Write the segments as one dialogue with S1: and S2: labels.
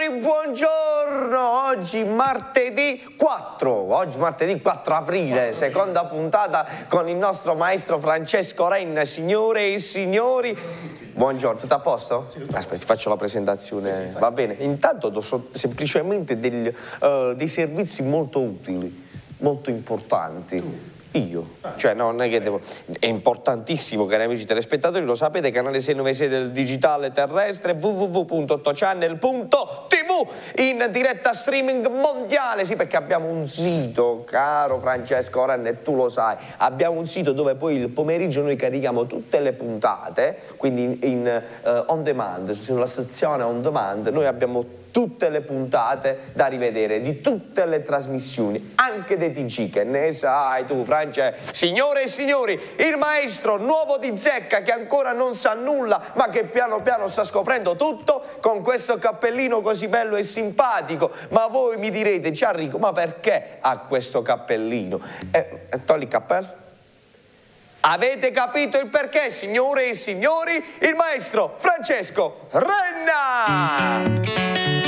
S1: signori, buongiorno! Oggi martedì 4 aprile, seconda puntata con il nostro maestro Francesco Renna. Signore e signori, buongiorno, tutto a posto? Sì, aspetta, faccio la presentazione, va bene? Intanto do semplicemente dei servizi molto utili, molto importanti. Io? Cioè non è che devo... È importantissimo, cari amici telespettatori, lo sapete, canale 696 del digitale terrestre, www.8channel.tv, in diretta streaming mondiale. Sì, perché abbiamo un sito, caro Francesco Renna, e tu lo sai, abbiamo un sito dove poi il pomeriggio noi carichiamo tutte le puntate, quindi on demand, sulla sezione on demand, noi abbiamo tutte le puntate da rivedere di tutte le trasmissioni, anche dei TG, che ne sai tu, Francia. Signore e signori, il maestro nuovo di zecca che ancora non sa nulla ma che piano piano sta scoprendo tutto, con questo cappellino così bello e simpatico. Ma voi mi direte: Gianrico, ma perché ha questo cappellino? Togli il cappello. Avete capito il perché, signore e signori? Il maestro Francesco Renna!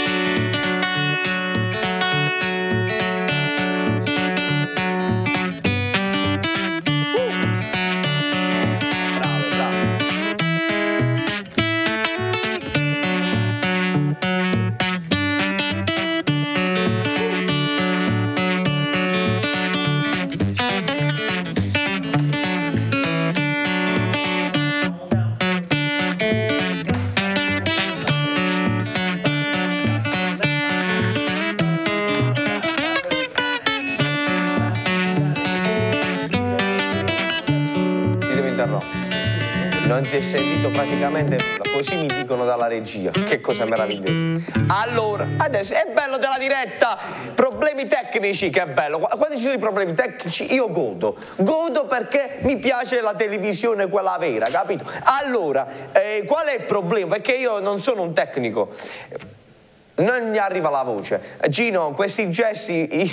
S1: Non si è sentito praticamente nulla, così mi dicono dalla regia. Che cosa meravigliosa. Allora, adesso è bello della diretta. Problemi tecnici, che bello. Quando ci sono i problemi tecnici io godo. Godo perché mi piace la televisione, quella vera, capito? Allora, qual è il problema? Perché io non sono un tecnico. Non gli arriva la voce. Gino, questi gesti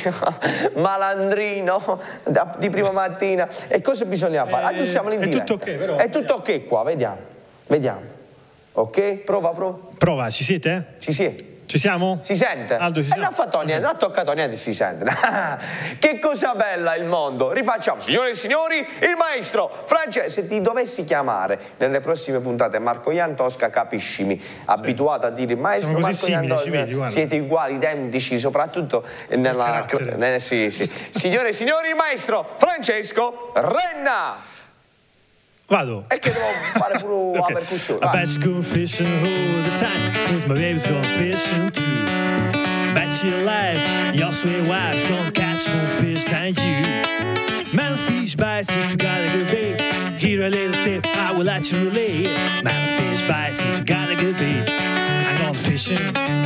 S1: malandrino di prima mattina, e cosa bisogna fare? Aggiustiamo l'indiretta.
S2: È tutto ok, però.
S1: È tutto ok qua, vediamo. Vediamo. Ok? Prova.
S2: Prova, ci siete?
S1: Ci siete?
S2: Ci siamo?
S1: Si sente?
S2: Aldo, ci siamo?
S1: Non ha fatto niente, non ha toccato niente, si sente. Che cosa bella il mondo. Rifacciamo, signore e signori, il maestro Francesco. Se ti dovessi chiamare nelle prossime puntate Marco Ian Tosca, capiscimi. Abituato a dire il maestro Marco Ian Tosca. Siete uguali, identici, soprattutto nella... Sì. Signore e signori, il maestro Francesco Renna.
S2: Vado.
S1: E che devo fare pure la percussione.
S2: I bet you go fishing all the time, cause my baby's gone fishing too. Bet you alive, your sweet wife's gonna catch more fish than you. Man, fish bites if you got a good bait. Here a little tip, I will let you relay. Man, fish bites if you got a good bait. I'm gonna fishing,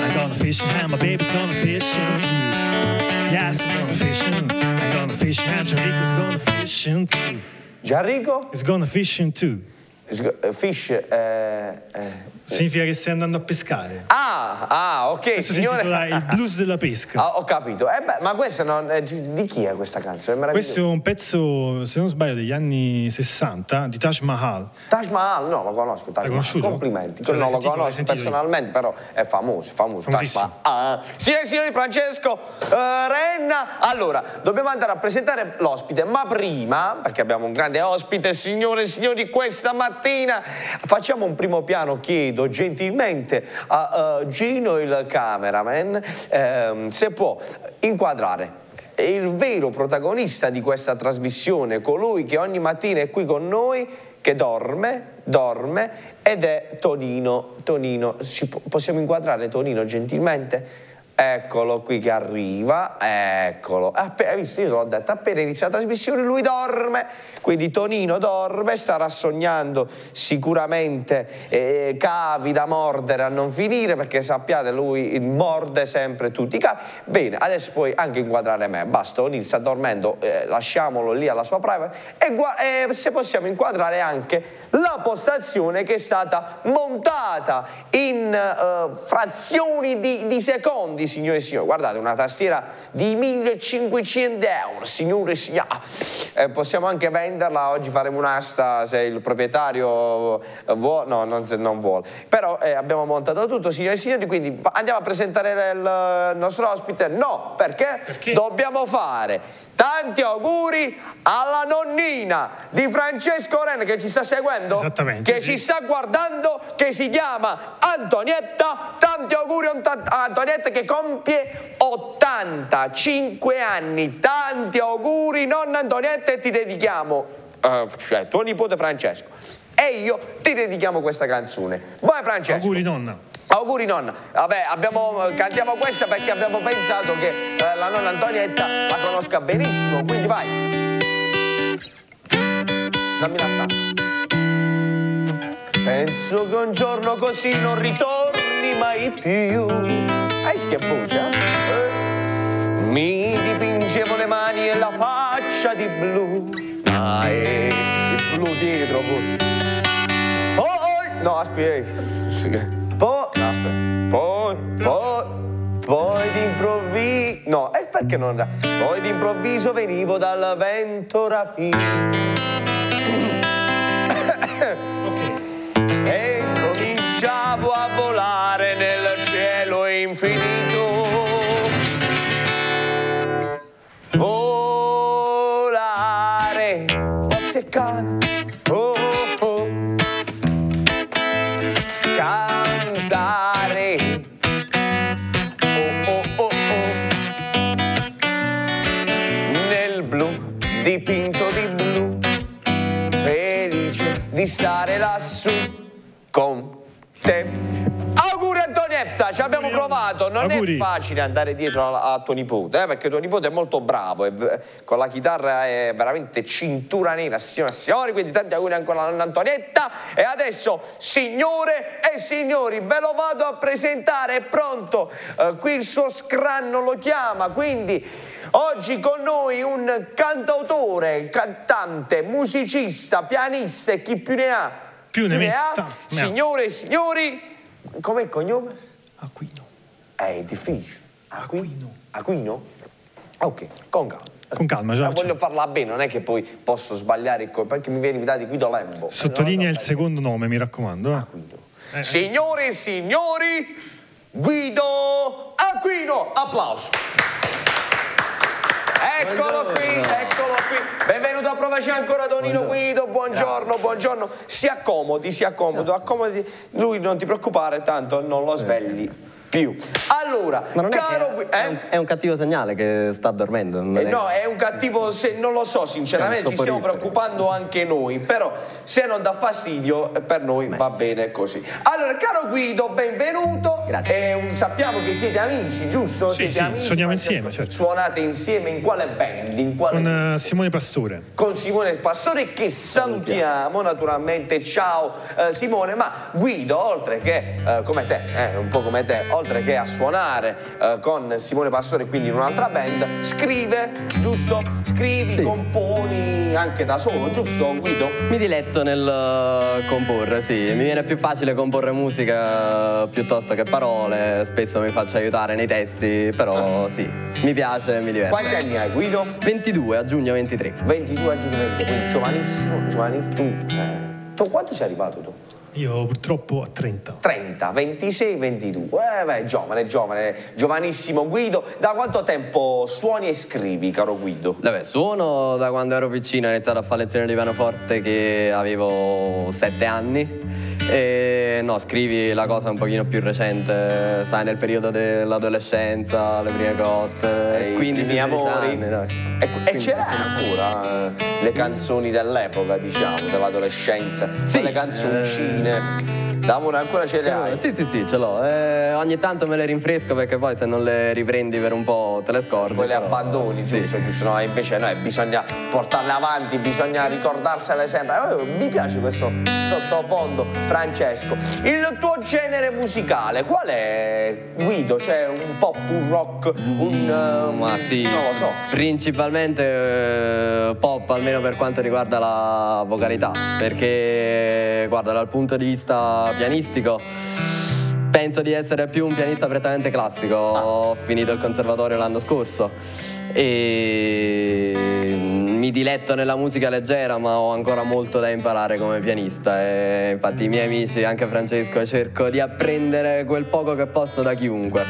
S2: and my baby's gonna fishing too. Yes, I'm gonna fishing, and Gianrico's gonna fishing too.
S1: Gianrico?
S2: Is gonna fishing too.
S1: Fish
S2: significa che stai andando a pescare.
S1: Ok,
S2: questo
S1: signore.
S2: si intitola Il blues della pesca.
S1: Ho capito. Ma questa non è... Di chi è questa canzone? È
S2: questo è un pezzo, se non sbaglio, degli anni 60 di Taj Mahal.
S1: Taj Mahal? No, lo conosco. Taj Mahal. Complimenti.
S2: Cioè,
S1: non lo conosco personalmente, però è famoso. Taj Mahal. Signore e signori, Francesco Renna. Allora, dobbiamo andare a presentare l'ospite, ma prima, perché abbiamo un grande ospite, signore e signori, questa mattina facciamo un primo piano. Chiedo gentilmente a Gino, il cameraman, se può inquadrare il vero protagonista di questa trasmissione, colui che ogni mattina è qui con noi, che dorme, ed è Tonino. Possiamo inquadrare Tonino gentilmente? Eccolo qui che arriva, eccolo. Hai visto, io te l'ho detto, appena inizia la trasmissione lui dorme, quindi Tonino dorme, starà sognando sicuramente cavi da mordere a non finire, perché sappiate lui morde sempre tutti i cavi. Bene, adesso puoi anche inquadrare me, basta, Tonino sta dormendo, lasciamolo lì alla sua privacy, e se possiamo inquadrare anche la postazione che è stata montata in frazioni di secondi, soldi, signore e signori. Guardate, una tastiera di 1.500 euro, signore e signori. Possiamo anche venderla, oggi faremo un'asta se il proprietario vuole, no, non vuole. Però abbiamo montato tutto, signore e signori, quindi andiamo a presentare il nostro ospite. No, perché? Dobbiamo fare tanti auguri alla nonnina di Francesco Ren, che ci sta seguendo,
S2: esattamente,
S1: che ci sta guardando, che si chiama Antonietta. Tanti auguri a Antonietta che compie 85 anni. Tanti auguri, nonna Antonietta, e ti dedichiamo, cioè tuo nipote Francesco e io ti dedichiamo questa canzone. Vai Francesco.
S2: Auguri nonna.
S1: Auguri nonna. Vabbè, cantiamo questa perché abbiamo pensato che la nonna Antonietta la conosca benissimo, quindi vai. Dammi la tazza. Penso che un giorno così non ritorni mai più. Che voce, Mi dipingevo le mani e la faccia di blu. Il blu dietro. No, aspetta. Poi d'improvviso... No, perché non... Poi d'improvviso venivo dal vento rapito. E cominciavo a volare nel cielo infinito. Volare. Cantare. Nel blu, dipinto di blu, felice di stare lassù con te. Auguri Antonietta, ci abbiamo provato, non
S2: auguri.
S1: È facile andare dietro a tuo nipote, perché tuo nipote è molto bravo, con la chitarra è veramente cintura nera, signore e signori, quindi tanti auguri ancora a nonna Antonietta. E adesso, signore e signori, ve lo vado a presentare, è pronto, qui il suo scranno lo chiama, quindi oggi con noi un cantautore, cantante, musicista, pianista e chi più ne ha, signore e signori. Com'è il cognome?
S2: Aquino.
S1: È difficile. Aquino? Ok, con calma.
S2: Con calma, ciao.
S1: Voglio farla bene, non è che poi posso sbagliare perché mi viene invitato Guido Lembo.
S2: Sottolinea il secondo nome, mi raccomando.
S1: Aquino. Signore e signori, Guido Aquino. Applauso. Eccolo qui, eccolo qui. Benvenuto a Provaci ancora Tonino Guido, buongiorno, buongiorno. Si accomodi, accomodi. Lui non ti preoccupare, tanto non lo svegli più. Allora,
S3: ma non
S1: caro
S3: è un cattivo segnale che sta dormendo.
S1: No, è un cattivo, non lo so sinceramente, ci stiamo preoccupando anche noi, però se non dà fastidio per noi va bene così. Allora, caro Guido, benvenuto.
S3: Grazie.
S1: Sappiamo che siete amici, giusto?
S2: Sì,
S1: amici,
S2: suoniamo insieme, certo.
S1: Suonate insieme in quale band?
S2: Con Simone Pastore.
S1: Con Simone Pastore, che salutiamo naturalmente. Ciao Simone. Ma Guido, oltre che come te, un po' come te, oltre che a suonare con Simone Pastore, quindi in un'altra band, scrive, giusto? Scrivi, sì. Componi anche da solo, giusto Guido?
S3: Mi diletto nel comporre, sì. Mi viene più facile comporre musica piuttosto che parole, spesso mi faccio aiutare nei testi, però sì, mi piace, mi diverte.
S1: Quanti anni hai Guido?
S3: 22, a giugno 23.
S1: 22 a giugno 23, quindi giovanissimo. Tu quanto sei arrivato tu?
S2: Io purtroppo a 30.
S1: 30, 26, 22. Giovanissimo Guido. Da quanto tempo suoni e scrivi, caro Guido?
S3: Vabbè, suono da quando ero piccino, ho iniziato a fare lezioni di pianoforte che avevo 7 anni. E no, scrivi la cosa un pochino più recente, sai, nel periodo dell'adolescenza, le prime cotte, 15
S1: amori.
S3: anni, dai.
S1: E c'erano ancora le canzoni dell'epoca, diciamo, dell'adolescenza, sì, le canzoncine. D'amore ancora ce le hai?
S3: Sì, ce l'ho. Ogni tanto me le rinfresco perché poi se non le riprendi per un po' te le scordi.
S1: Poi le abbandoni, giusto? No, invece no, bisogna portarle avanti, bisogna ricordarsele sempre. Mi piace questo sottofondo, Francesco. Il tuo genere musicale, qual è, Guido? C'è un pop, un rock,
S3: ma sì,
S1: non lo so.
S3: Principalmente pop, almeno per quanto riguarda la vocalità. Perché, guarda, dal punto di vista pianistico penso di essere più un pianista prettamente classico. Ho finito il conservatorio l'anno scorso e mi diletto nella musica leggera, ma ho ancora molto da imparare come pianista e infatti i miei amici, anche Francesco, cerco di apprendere quel poco che posso da chiunque.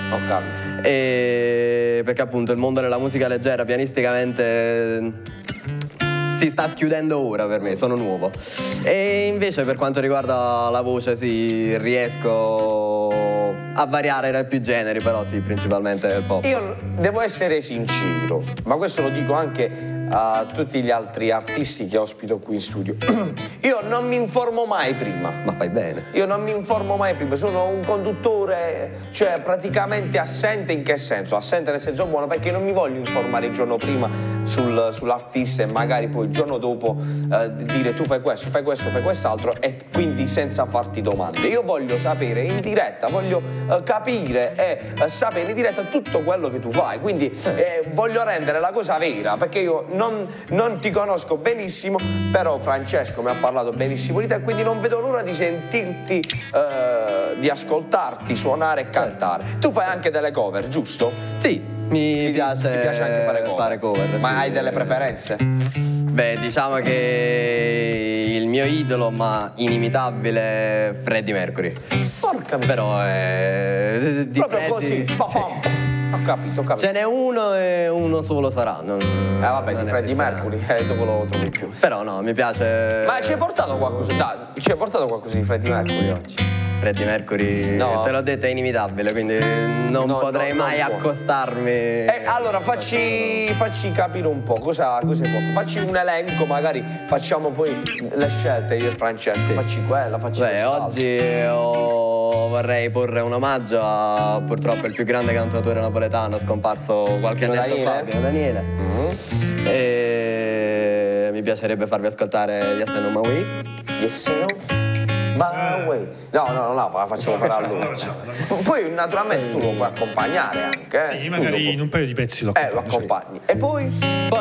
S3: E perché appunto il mondo della musica leggera pianisticamente si sta schiudendo ora per me, sono nuovo. E invece per quanto riguarda la voce sì, riesco a variare da più generi, però sì, principalmente il pop.
S1: Io devo essere sincero, ma questo lo dico anche a tutti gli altri artisti che ospito qui in studio. Io non mi informo mai prima.
S3: Ma fai bene.
S1: Io non mi informo mai prima, sono un conduttore, cioè praticamente assente. In che senso? Assente nel senso buono, perché non mi voglio informare il giorno prima sull'artista e magari poi il giorno dopo dire tu fai questo, fai quest'altro e quindi senza farti domande. Io voglio sapere in diretta, voglio capire e sapere in diretta tutto quello che tu fai, quindi voglio rendere la cosa vera, perché io non ti conosco benissimo, però Francesco mi ha parlato benissimo di te, quindi non vedo l'ora di sentirti, di ascoltarti, suonare e cantare. Tu fai anche delle cover, giusto?
S3: Sì, mi piace
S1: anche fare cover. Ma
S3: sì.
S1: hai delle preferenze?
S3: Beh, diciamo che il mio idolo, ma inimitabile, è Freddie Mercury.
S1: Porca miseria.
S3: Però è di
S1: Proprio
S3: Freddie,
S1: così.
S3: sì.
S1: Ho capito.
S3: Ce n'è uno e uno solo sarà.
S1: Vabbè, di Freddie Mercury, dopo lo trovi più.
S3: Però no, mi piace.
S1: Ma ci hai portato qualcosa? Dai, ci hai portato qualcosa di Freddie Mercury oggi?
S3: Freddie Mercury,
S1: no,
S3: te l'ho detto, è inimitabile, quindi non potrei mai accostarmi.
S1: Allora facci capire un po' cosa hai portato. Facci un elenco, magari facciamo poi le scelte io e Francesco. Sì. Facci quella, facci quest'altra.
S3: Oggi vorrei porre un omaggio a purtroppo il più grande cantautore napoletano scomparso qualche annetto fa, Pino Daniele. E mi piacerebbe farvi ascoltare Yes I Know My Way.
S1: Yes I Know My Way. No, la facciamo fare a lui. Poi naturalmente tu lo puoi accompagnare anche.
S2: Sì, magari in un paio di pezzi lo
S1: accompagni. E poi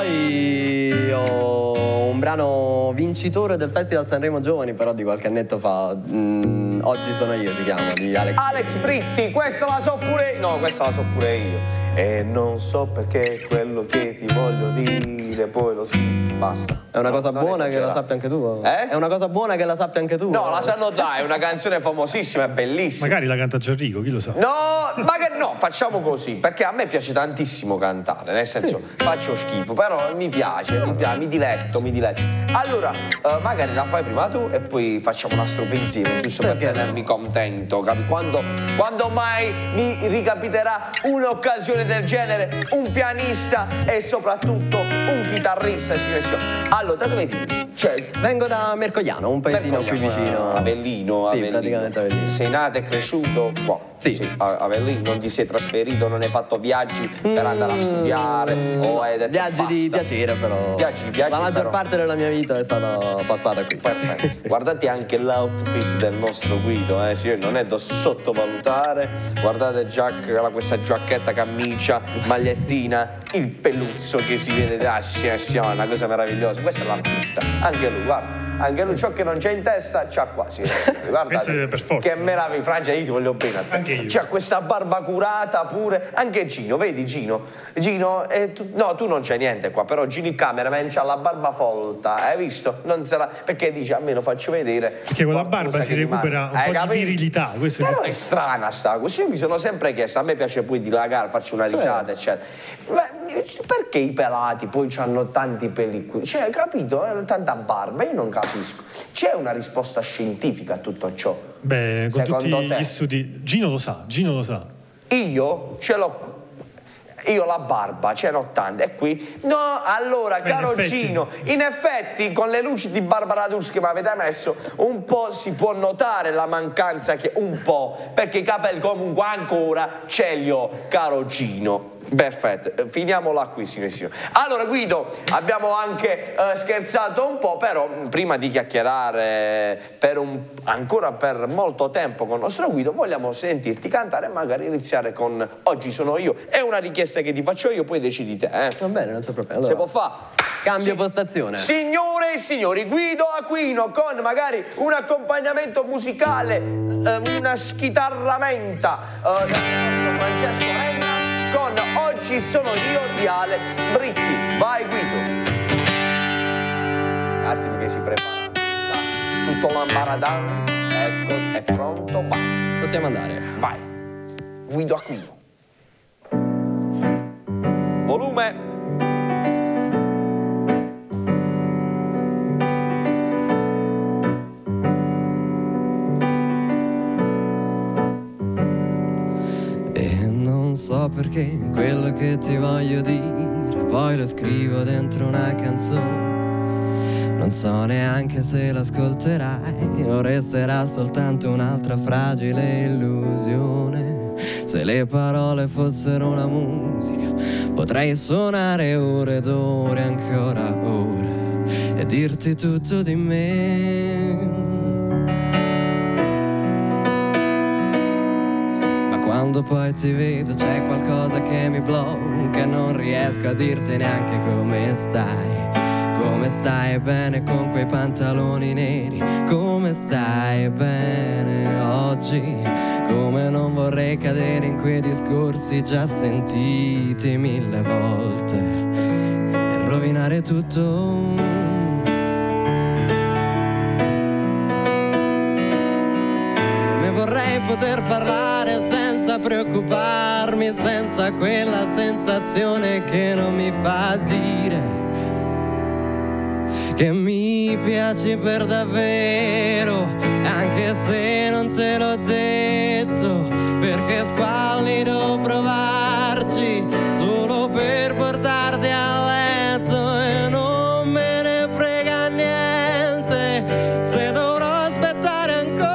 S3: ho un brano vincitore del Festival Sanremo Giovani, però di qualche annetto fa. Oggi sono io, si chiama, di
S1: Alex Britti. Questa la so pure io. No, questa la so pure io. E non so perché quello che ti voglio dire, poi lo so. Basta.
S3: È una cosa buona che la sappia anche tu? È una cosa buona che la sappia anche tu?
S1: No, la sanno dai, è una canzone famosissima, è bellissima.
S2: Magari la canta Gianrico, chi lo sa?
S1: No, magari no, facciamo così, perché a me piace tantissimo cantare, nel senso, faccio schifo, però mi piace, mi diletto. Allora, magari la fai prima tu e poi facciamo una strofa insieme, giusto per tenermi contento, capi? Quando mai mi ricapiterà un'occasione del genere, un pianista e soprattutto un chitarrista, allora, da dove vieni?
S3: Vengo da Mercogliano, un paesino qui vicino.
S1: Avellino?
S3: Sì, praticamente Avellino.
S1: Sei nato e cresciuto qua?
S3: Sì.
S1: Avellino, non ti sei trasferito, non hai fatto viaggi per andare a studiare? O hai detto
S3: viaggi
S1: basta?
S3: di piacere, però.
S1: Viaggi di piacere,
S3: la maggior parte della mia vita è stata passata qui.
S1: Perfetto. Guardate anche l'outfit del nostro Guido, non è da sottovalutare. Guardate questa giacchetta, camicia, magliettina, il peluzzo che si vede da una cosa meravigliosa. Questo è l'artista, anche lui, guarda. Anche lui ciò che non c'è in testa c'ha qua, guardate,
S2: per forza.
S1: Che meraviglia, Francia, io ti voglio bene a te.
S2: Anche io.
S1: C'ha questa barba curata pure, anche Gino, vedi Gino? No, tu non c'è niente qua, però Gino il cameraman c'ha la barba folta, hai visto? Perché dice, almeno faccio vedere.
S2: Perché con la barba si recupera un po' di virilità.
S1: Però è strana sta cosa, io mi sono sempre chiesto, a me piace poi dilagare, farci una risata, eccetera. Perché i pelati poi hanno tanti peli qui? Capito? Tanta barba, io non capisco. C'è una risposta scientifica a tutto ciò?
S2: Beh, con tutti gli studi. Gino lo sa.
S1: Io ce l'ho. Io la barba ce l'ho tante, è qui. No, allora, caro Gino, in effetti con le luci di Barbara D'Urso che mi avete messo, un po' si può notare la mancanza perché i capelli comunque ancora ce li ho, caro Gino. Perfetto, finiamola qui, signore. Allora Guido, abbiamo anche scherzato un po', però prima di chiacchierare ancora per molto tempo con il nostro Guido, vogliamo sentirti cantare e magari iniziare con Oggi sono io. È una richiesta che ti faccio io, poi decidi te.
S3: Va bene, non c'è problema. Allora.
S1: Se può fare.
S3: Cambio postazione.
S1: Signore e signori, Guido Aquino con magari un accompagnamento musicale, una schitarramenta del nostro Francesco Renna con Oggi sono io di Alex Britti. Vai Guido. Un attimo che si prepara. Tutto l'ambaradan. Ecco, è pronto, vai.
S3: Possiamo andare.
S1: Vai. Guido Aquino. Volume.
S3: Non so perché quello che ti voglio dire poi lo scrivo dentro una canzone. Non so neanche se l'ascolterai o resterà soltanto un'altra fragile illusione. Se le parole fossero una musica potrei suonare ore ed ore, ancora ore, e dirti tutto di me. Quando poi ti vedo c'è qualcosa che mi blocca, non riesco a dirti neanche come stai. Come stai bene con quei pantaloni neri? Come stai bene oggi? Come non vorrei cadere in quei discorsi già sentiti 1000 volte e rovinare tutto. Vorrei poter parlare senza preoccuparmi, senza quella sensazione che non mi fa dire che mi piaci per davvero, anche se non te l'ho detto, perché squallido provarci solo per portarti a letto e non me ne frega niente se dovrò aspettare ancora.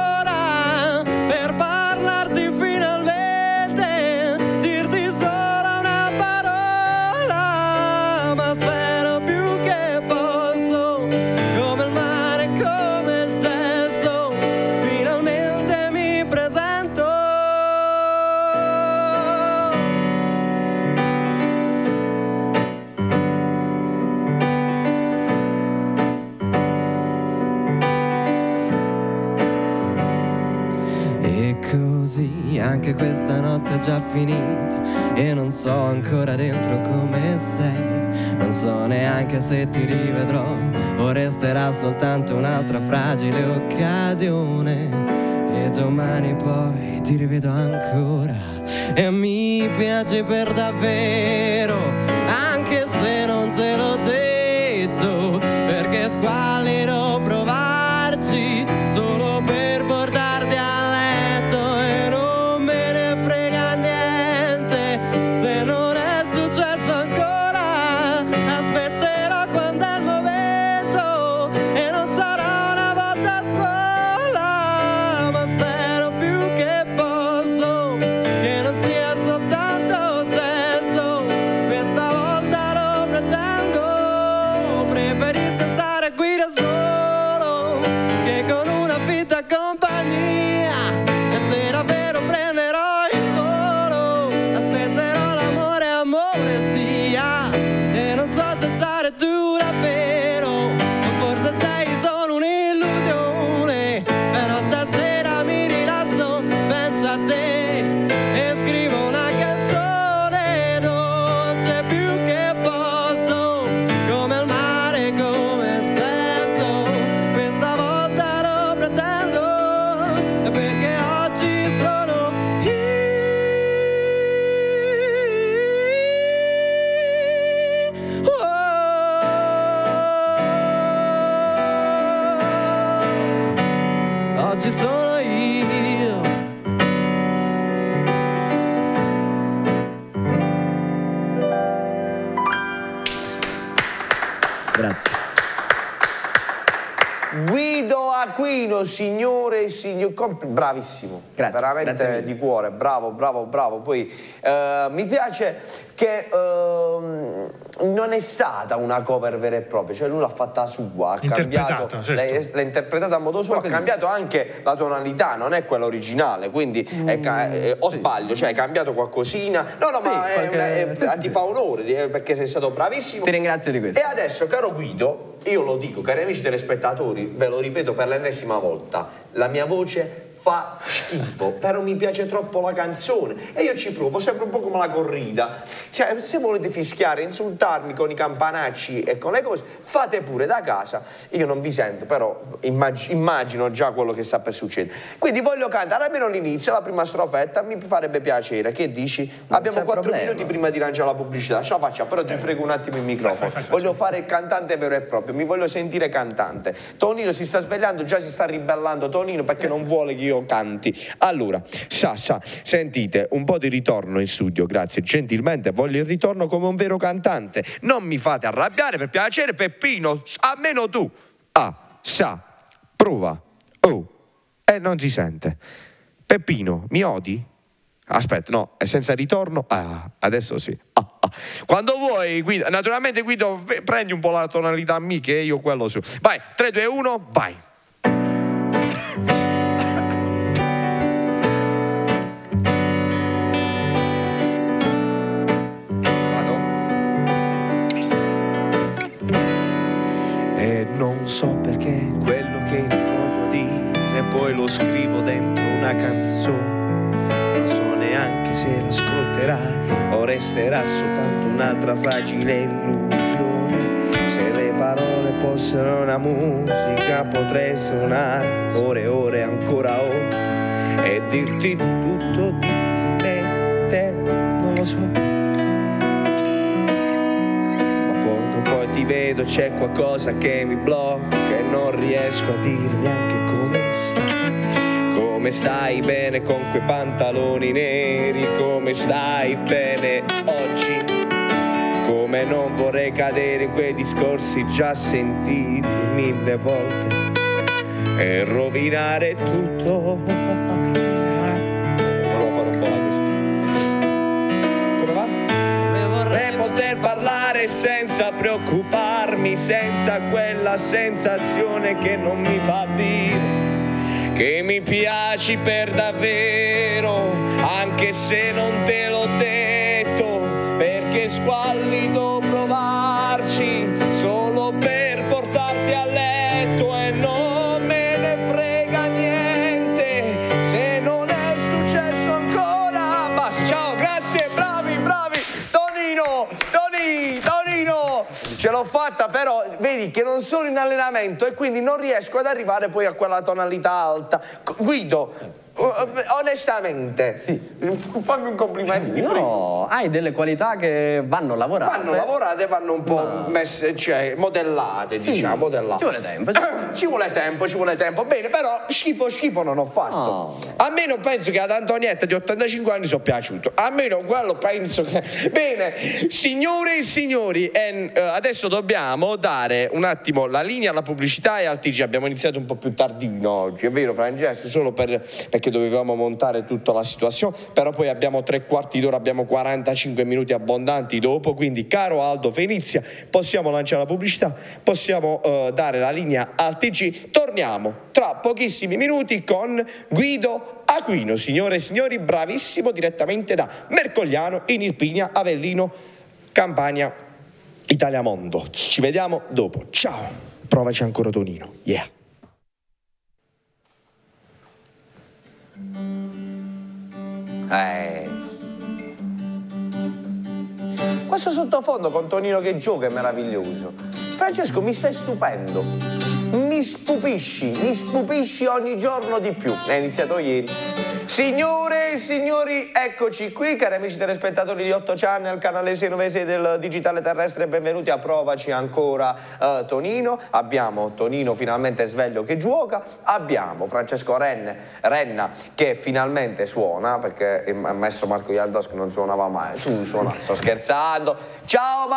S3: Anche questa notte è già finita e non so ancora dentro come sei. Non so neanche se ti rivedrò o resterà soltanto un'altra fragile occasione. E domani poi ti rivedo ancora e mi piaci per davvero, anche se non te l'ho detto, perché squallido provarci solo per portarti a letto e non oggi sono io. Grazie.
S1: Guido Aquino, signore e signori, bravissimo,
S3: Grazie,
S1: veramente
S3: grazie
S1: di cuore, bravo. Poi mi piace che non è stata una cover vera e propria, cioè lui l'ha fatta sua, ha cambiato,
S2: certo.
S1: l'ha interpretata a modo suo, ha cambiato anche la tonalità, non è quella originale, quindi o sbaglio, cioè hai cambiato qualcosina, no,
S3: Sì,
S1: ma ti fa onore perché sei stato bravissimo.
S3: Ti ringrazio di questo.
S1: E adesso, caro Guido, io lo dico, cari amici telespettatori, ve lo ripeto per l'ennesima volta, la mia voce fa schifo, però mi piace troppo la canzone e io ci provo, sempre un po' come la corrida. Cioè, se volete fischiare, insultarmi con i campanacci e con le cose, fate pure da casa. Io non vi sento, però immagino già quello che sta per succedere. Quindi voglio cantare almeno l'inizio, la prima strofetta, mi farebbe piacere. Che dici? Abbiamo 4 minuti prima di lanciare la pubblicità. Ce la facciamo, però ti frego un attimo il microfono. Voglio fare il cantante vero e proprio, mi voglio sentire cantante. Tonino si sta svegliando, già si sta ribellando Tonino perché non vuole che io canti. Allora, sentite, un po' di ritorno in studio, grazie, gentilmente, voglio il ritorno come un vero cantante. Non mi fate arrabbiare, per piacere, Peppino, almeno tu. Prova. Non si sente. Peppino, mi odi? Aspetta, no, è senza ritorno. Adesso sì. Quando vuoi, Guido. Naturalmente, Guido, prendi un po' la tonalità mia, che io quello su. Vai, 3, 2, 1, vai. Non so perché quello che voglio dire poi lo scrivo dentro una canzone. Non so neanche se l'ascolterai o resterà soltanto un'altra fragile illusione. Se le parole fossero una musica potrei suonare ore e ore, ancora ore, e dirti tutto di te, non lo so. Ti vedo, c'è qualcosa che mi blocca e non riesco a dire neanche come stai. Come stai bene con quei pantaloni neri? Come stai bene oggi? Come non vorrei cadere in quei discorsi già sentiti 1000 volte e rovinare tutto. Volevo fare un po' la così. Come va? Vorrei poter parlare senza preoccuparmi, senza quella sensazione che non mi fa dire che mi piaci per davvero, anche se non te l'ho detto, perché è squallido provarci solo per portarti a letto e non me ne frega niente se non è successo ancora. Basta, ciao, grazie, bravi. Tonino, ce l'ho fatta, però vedi che non sono in allenamento e quindi non riesco ad arrivare poi a quella tonalità alta. Guido, onestamente,
S3: sì,
S1: fammi un complimento.
S3: No, hai delle qualità che vanno lavorate.
S1: Vanno lavorate, vanno un po' messe, cioè modellate, sì, diciamo, modellate. Ci vuole tempo. Bene, però schifo non ho fatto.
S3: No.
S1: Almeno penso che ad Antonietta di 85 anni sono piaciuto. Almeno quello penso che... Bene, signore e signori, adesso dobbiamo dare un attimo la linea alla pubblicità e al TG. Abbiamo iniziato un po' più tardino oggi, è vero Francesco? Solo perché dovevamo montare tutta la situazione, però poi abbiamo 3/4 d'ora, abbiamo 45 minuti abbondanti dopo, quindi caro Aldo Fenizia, possiamo lanciare la pubblicità, possiamo dare la linea al TG, torniamo tra pochissimi minuti con Guido Aquino, signore e signori, bravissimo, direttamente da Mercogliano in Irpinia, Avellino, Campania, Italia Mondo. Ci vediamo dopo, ciao, provaci ancora Tonino, yeah. Questo sottofondo con Tonino che gioca è meraviglioso. Francesco, mi stai stupendo. Mi stupisci ogni giorno di più. È iniziato ieri. Signore e signori, eccoci qui, cari amici telespettatori di 8 Channel, canale 696 del digitale terrestre, benvenuti a Provaci ancora Tonino. Abbiamo Tonino finalmente sveglio che gioca, abbiamo Francesco Renna che finalmente suona, perché il maestro Marco Ialdoschi non suonava mai, suona, sto scherzando. Ciao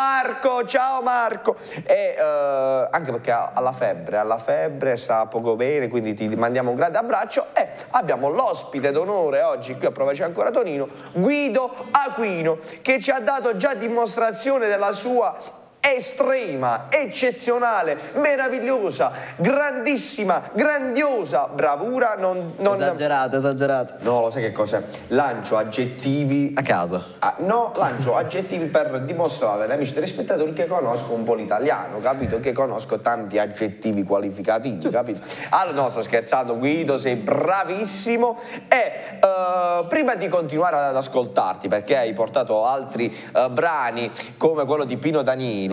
S1: Marco, e anche perché ha la febbre, sta poco bene, quindi ti mandiamo un grande abbraccio e abbiamo l'ospite d'onore oggi qui a Provaci ancora Tonino, Guido Aquino, che ci ha dato già dimostrazione della sua estrema, eccezionale, meravigliosa, grandissima, grandiosa bravura.
S3: Esagerato.
S1: No, lo sai che cos'è? Lancio aggettivi
S3: a caso.
S1: Lancio aggettivi per dimostrare agli amici telespettatori che conosco un po' l'italiano, capito? Che conosco tanti aggettivi qualificativi, capito? Allora, no, sto scherzando, Guido, sei bravissimo e prima di continuare ad ascoltarti, perché hai portato altri brani come quello di Pino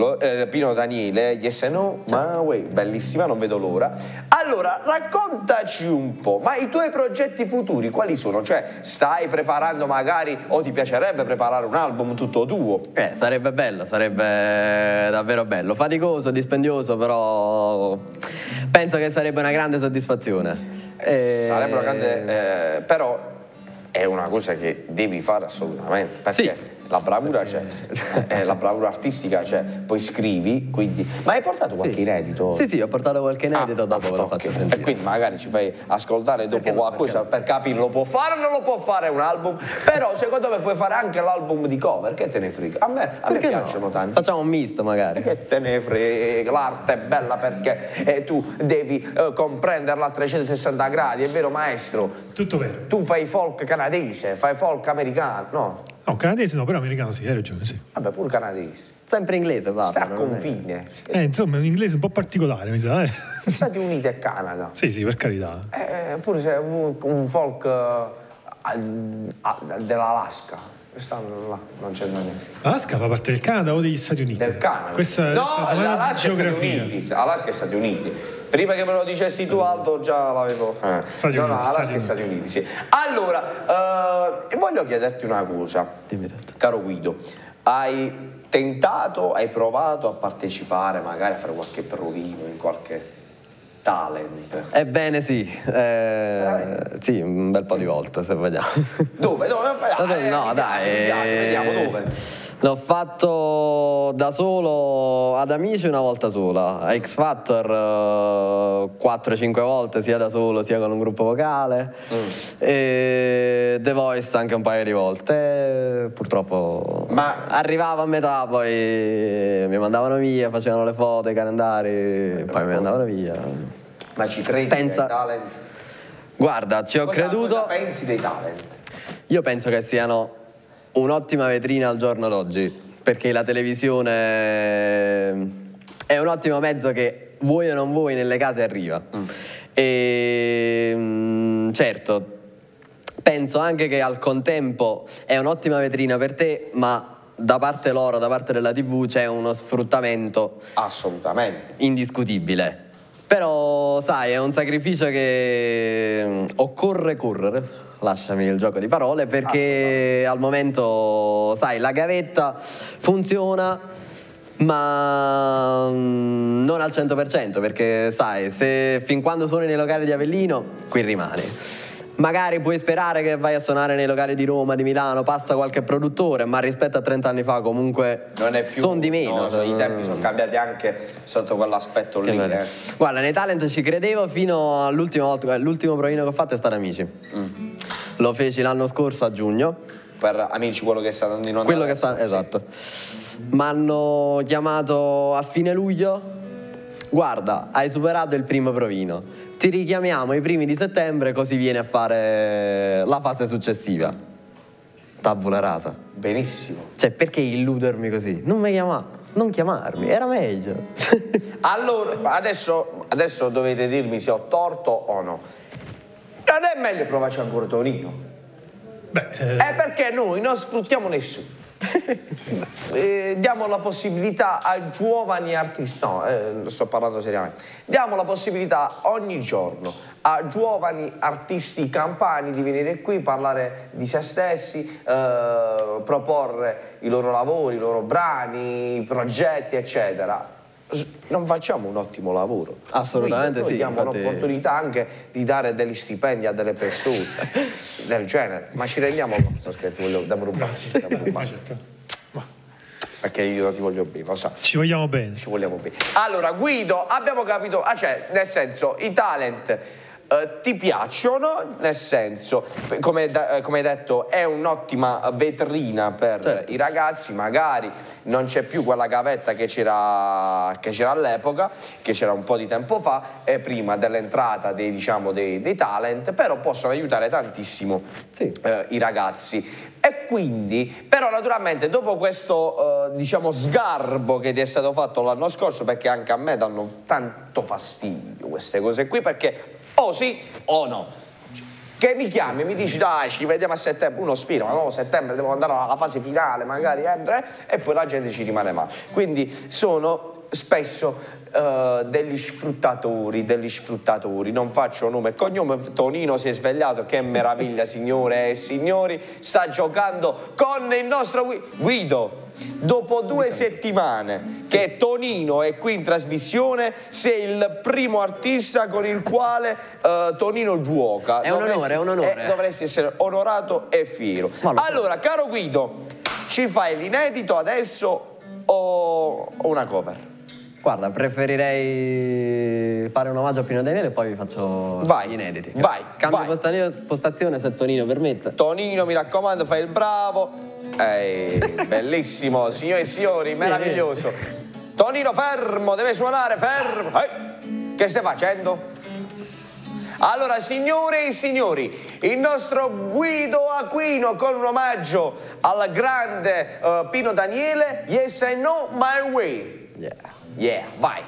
S1: Daniele, Yes and No, ma bellissima, non vedo l'ora. Allora, raccontaci un po', ma i tuoi progetti futuri quali sono? Cioè, stai preparando magari, o ti piacerebbe preparare un album tutto tuo?
S3: Sarebbe bello, sarebbe davvero bello. Faticoso, dispendioso, però penso che sarebbe una grande soddisfazione.
S1: Sarebbe una grande... però è una cosa che devi fare assolutamente, perché...
S3: Sì.
S1: La bravura c'è, la bravura artistica c'è, poi scrivi, quindi... Ma hai portato qualche inedito?
S3: Sì, ho portato qualche inedito, dopo ve lo faccio sentire.
S1: E quindi magari ci fai ascoltare dopo qualcosa per capire lo può fare o non lo può fare un album, però secondo me puoi fare anche l'album di cover, che te ne frega? A me piacciono tanti.
S3: Facciamo un misto magari.
S1: Che te ne frega, l'arte è bella perché tu devi comprenderla a 360 gradi, è vero maestro?
S2: Tutto vero.
S1: Tu fai folk canadese, fai folk americano, no?
S2: No, canadese no, però americano sì, hai ragione, sì.
S1: Vabbè, pure canadese.
S3: Sempre inglese, va.
S1: Sta a confine.
S2: Insomma, è un inglese un po' particolare, mi sa,
S1: Stati Uniti e Canada.
S2: Sì, per carità.
S1: Pure se è un folk dell'Alaska. Stanno là, non c'è da niente.
S2: L'Alaska fa parte del Canada o degli Stati Uniti?
S1: Del Canada.
S2: Questa
S1: no,
S2: è
S1: l'Alaska e
S2: geografia.
S1: Stati Uniti. Alaska e Stati Uniti. Prima che me lo dicessi tu, Aldo, già l'avevo.
S2: Stati Uniti,
S1: Alaska e Stati Uniti, sì. Allora, voglio chiederti una cosa.
S3: Dimmi tutto.
S1: Caro Guido, hai tentato, hai provato a partecipare, magari a fare qualche provino in qualche talent?
S3: Ebbene sì, sì, un bel po' di volte se vogliamo.
S1: Dove?
S3: No, dai.
S1: Mi piace, vediamo dove.
S3: L'ho fatto da solo ad Amici una volta sola, a X Factor 4-5 volte, sia da solo sia con un gruppo vocale, e The Voice anche un paio di volte. Purtroppo arrivavo a metà, poi mi mandavano via, facevano le foto, i calendari, poi mi mandavano via.
S1: Ma ci credi ai talent?
S3: Guarda, ci ho creduto.
S1: Cosa pensi dei talent?
S3: Io penso che siano un'ottima vetrina al giorno d'oggi, perché la televisione è un ottimo mezzo che vuoi o non vuoi nelle case arriva. E certo, penso anche che al contempo è un'ottima vetrina per te, ma da parte loro, da parte della TV c'è uno sfruttamento
S1: assolutamente
S3: indiscutibile. Però sai, è un sacrificio che occorre correre. Lasciami il gioco di parole, perché al momento, sai, la gavetta funziona, ma non al 100%, perché sai, se fin quando suoni nei locali di Avellino, qui rimani. Magari puoi sperare che vai a suonare nei locali di Roma, di Milano, passa qualche produttore, ma rispetto a 30 anni fa comunque sono di meno.
S1: No, i tempi sono cambiati anche sotto quell'aspetto lì.
S3: Guarda, nei talent ci credevo fino all'ultima volta, l'ultimo provino che ho fatto è stato Amici. Lo feci l'anno scorso a giugno.
S1: Per Amici, quello che sta andando in onda.
S3: Quello che sta, esatto. Mi hanno chiamato a fine luglio. Guarda, hai superato il primo provino. Ti richiamiamo i primi di settembre, così vieni a fare la fase successiva. Tabula rasa.
S1: Benissimo.
S3: Cioè, perché illudermi così? Non mi chiamare, non chiamarmi, era meglio.
S1: Allora, adesso dovete dirmi se ho torto o no. Non è meglio Provaci ancora Tonino? È perché noi non sfruttiamo nessuno. Diamo la possibilità a giovani artisti, no, sto parlando seriamente, diamo la possibilità ogni giorno a giovani artisti campani di venire qui, parlare di se stessi, proporre i loro lavori, i loro brani, i progetti, eccetera. Non facciamo un ottimo lavoro?
S3: Assolutamente
S1: noi
S3: sì.
S1: Diamo l'opportunità anche di dare degli stipendi a delle persone del genere, ma ci rendiamo conto che ti voglio rubare. Perché io ti voglio bene, lo so.
S2: Ci vogliamo bene.
S1: Ci vogliamo bene. Allora, Guido, abbiamo capito, cioè, nel senso, i talent ti piacciono, nel senso, come hai detto, è un'ottima vetrina per i ragazzi, magari non c'è più quella gavetta che c'era all'epoca, che c'era un po' di tempo fa, prima dell'entrata dei talent, però possono aiutare tantissimo i ragazzi. E quindi, però naturalmente dopo questo sgarbo che ti è stato fatto l'anno scorso, perché anche a me danno tanto fastidio queste cose qui, perché o sì o no, che mi chiami e mi dici dai ci vediamo a settembre, uno spira, ma no, a settembre devo andare alla fase finale, magari e poi la gente ci rimane male. Quindi sono spesso degli sfruttatori, non faccio nome e cognome. Tonino si è svegliato, che meraviglia, signore e signori, sta giocando con il nostro Guido. Dopo 2 settimane che Tonino è qui in trasmissione, sei il primo artista con il quale Tonino gioca.
S3: È un onore.
S1: Dovresti essere onorato e fiero. Allora, caro Guido, ci fai l'inedito adesso o una cover?
S3: Guarda, preferirei fare un omaggio a Pino Daniele e poi vi faccio gli inediti.
S1: Vai,
S3: Cambio postazione se Tonino permette.
S1: Tonino, mi raccomando, fai il bravo. Bellissimo, signore e signori, meraviglioso. Tonino, fermo, deve suonare, fermo. Che stai facendo? Allora, signore e signori, il nostro Guido Aquino con un omaggio al grande Pino Daniele, Yes I Know My Way. Yeah, vai.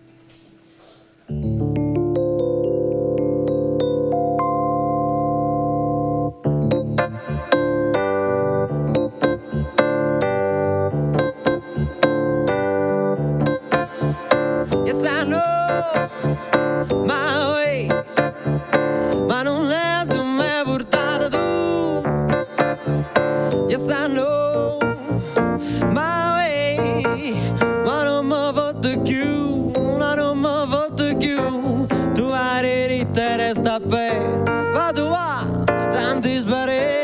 S4: Yes, I know my way, ma non l'ho mai portata tu. Yes, I know my way, ma non mi fatto più, ma non mi fatto più. Tu hai diritto e resta bene, ma tu hai tanti sbarri.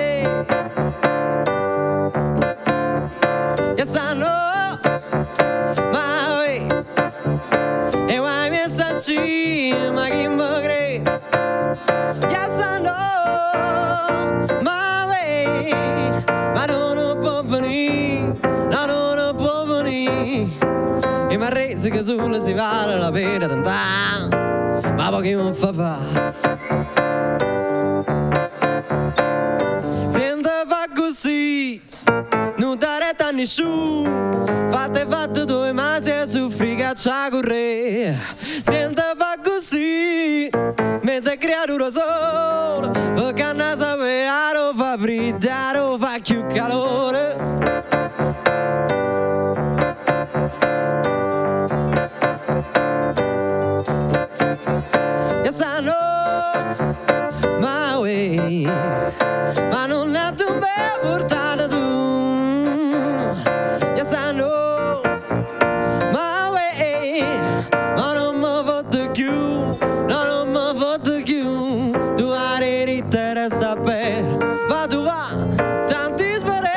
S4: Yes, I know my way, e vai messaggi, ma chi mi crede? Yes, I know my way, ma non può venire, no, non può venire. E mi ha reso che solo si vale la pena tentare, ma poi che mi fa fare? Se non fa così, non dare retta a nessuno. Fate 2 mesi e soffri che c'ha corre. Se non fa così, mentre creatura sola, perché non sapeva, non fa freddo, non fa più calore. Yes, I know my way, ma non è tu me portare tu. Yes, I know my way, ma non mi fatto più, no, non mi fatto più. Tu hai diritto e resta bene, ma tu hai tanti sbarri.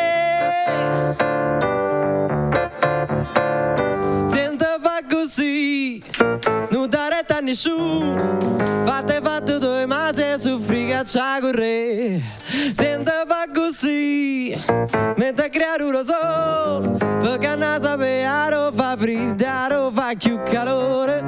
S4: Se non fa così, non dare retta a nessuno. Fate 2 mesi e soffri che c'ha corre. Se non fa così, mentre creatura sola, perché non sapeva, non fa freddo, non fa più calore.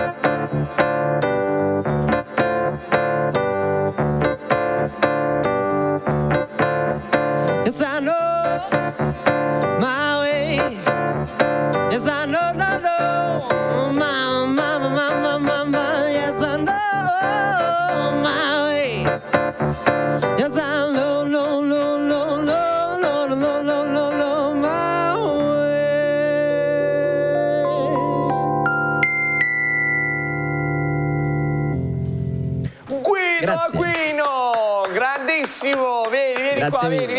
S4: Yes, I know my way. Yes, I know, my. Yes, I know my way. Yes, I know,
S1: Guido
S3: Grazie.
S1: Aquino, grandissimo, vieni
S3: Grazie
S1: qua,
S3: mille.
S1: vieni.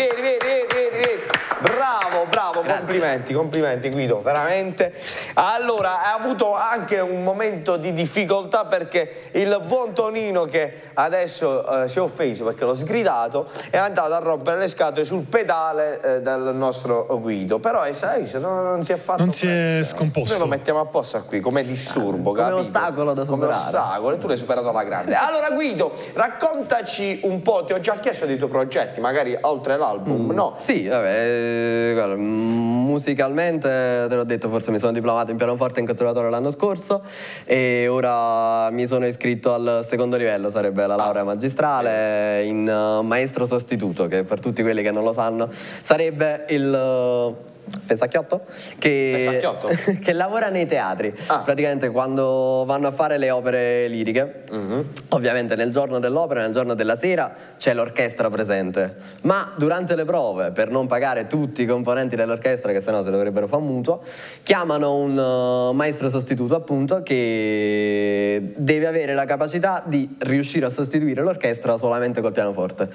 S1: Bravo,
S3: Grazie.
S1: complimenti Guido, veramente. Allora, hai avuto anche un momento di difficoltà perché il buon Tonino, che adesso si è offeso perché l'ho sgridato, è andato a rompere le scatole sul pedale del nostro Guido. Però sai, non si è fatto.
S2: Non si è scomposto.
S1: Noi lo mettiamo apposta qui come disturbo,
S3: Come
S1: capito?
S3: ostacolo da superare.
S1: Come ostacolo, e tu l'hai superato alla grande. Allora Guido, raccontaci un po', ti ho già chiesto dei tuoi progetti, magari oltre l'album, no?
S3: Sì, vabbè, guarda, musicalmente te l'ho detto, forse mi sono diplomato in pianoforte in conservatorio l'anno scorso e ora mi sono iscritto al secondo livello, sarebbe la laurea magistrale in maestro sostituto, che per tutti quelli che non lo sanno sarebbe il Fessacchiotto
S1: Fessacchiotto?
S3: che lavora nei teatri.
S1: Ah.
S3: Praticamente quando vanno a fare le opere liriche, ovviamente nel giorno dell'opera, nel giorno della sera c'è l'orchestra presente, ma durante le prove, per non pagare tutti i componenti dell'orchestra, che sennò se dovrebbero fare un mutuo, chiamano un maestro sostituto, appunto, che deve avere la capacità di riuscire a sostituire l'orchestra solamente col pianoforte.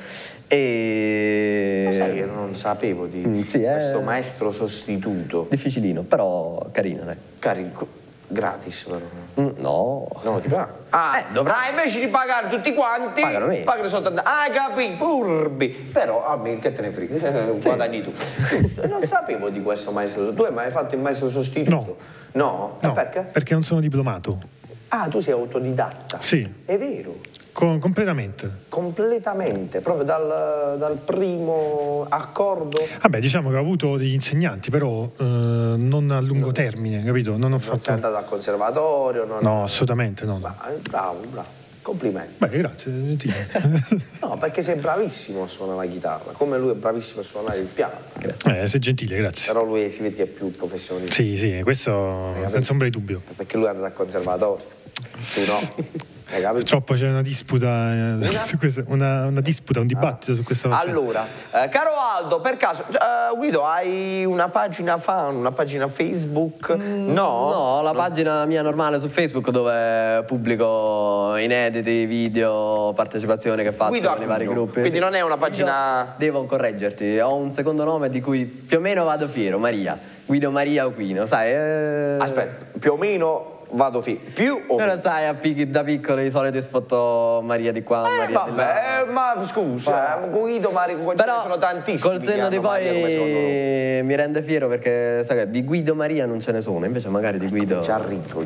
S1: Sai che
S3: E
S1: non sapevo di
S3: sì,
S1: questo maestro sostituto.
S3: difficilino, però carino, dai.
S1: Carico, gratis però.
S3: No.
S1: No, ti paga.
S3: dovrà-
S1: invece di pagare tutti quanti,
S3: Pagano me.
S1: pagano soltanto. Ah, capì, furbi. Però a me che te ne frega, guadagni tu. Non sapevo di questo maestro. Tu hai mai fatto il maestro sostituto? No.
S2: No,
S1: Perché?
S2: perché non sono diplomato.
S1: Ah, tu sei autodidatta.
S2: Sì.
S1: È vero.
S2: Completamente.
S1: Completamente, proprio dal primo accordo.
S2: Vabbè, diciamo che ho avuto degli insegnanti, però non a lungo termine, capito? Non ho
S1: Non sei
S2: fatto.
S1: andato al conservatorio?
S2: No, assolutamente no.
S1: Bravo. Complimenti.
S2: Beh, grazie, gentile.
S1: No, perché sei bravissimo a suonare la chitarra, come lui è bravissimo a suonare il piano.
S2: Sei gentile, grazie.
S1: Però lui si vede che è più professionista,
S2: Sì, questo senza ombra di dubbio.
S1: perché lui è andato al conservatorio. Tu no. Hai capito?
S2: Purtroppo c'è una disputa su questo, una disputa, un dibattito su questa faccenda.
S1: Allora, caro Aldo, per caso, Guido, hai una pagina fan, una pagina Facebook? No?
S3: No, la pagina mia normale su Facebook dove pubblico inediti, video, partecipazioni che faccio
S1: Guido
S3: con i vari
S1: Aquino.
S3: gruppi.
S1: Quindi non è una pagina-
S3: Devo correggerti, ho un secondo nome di cui più o meno vado fiero, Maria. Guido Maria Aquino, sai?
S1: Aspetta, più o meno vado più o
S3: Però
S1: meno?
S3: sai, da piccolo di solito sfotto Maria di qua, Maria di là.
S1: Vabbè, ma scusa, Guido, Mario, ce ne
S3: Però
S1: sono tantissimi.
S3: col senno
S1: che
S3: di
S1: hanno Maria come secondo nome.
S3: poi mi rende fiero perché sai che di Guido Maria non ce ne sono, invece magari di Guido
S1: Già ricco.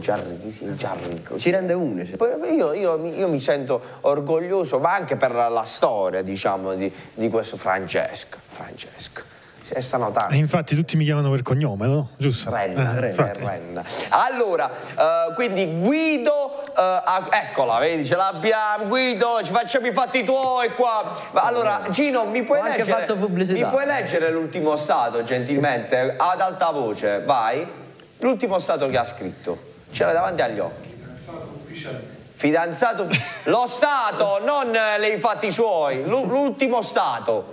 S3: ci rende unici.
S1: Poi io mi sento orgoglioso, ma anche per la storia, diciamo, di questo Francesco. Se sta notando.
S2: E infatti tutti mi chiamano per cognome, no? Giusto? Infatti.
S1: Renna. Allora, quindi Guido, eccola, vedi, ce l'abbiamo, Guido, ci facciamo i fatti tuoi qua. Allora, Gino, mi puoi
S3: Ho anche
S1: leggere?
S3: fatto pubblicità.
S1: Mi puoi leggere l'ultimo stato, gentilmente, ad alta voce, vai? L'ultimo stato che ha scritto, ce l'hai davanti agli occhi. Fidanzato, lo stato, non i fatti suoi, l'ultimo stato.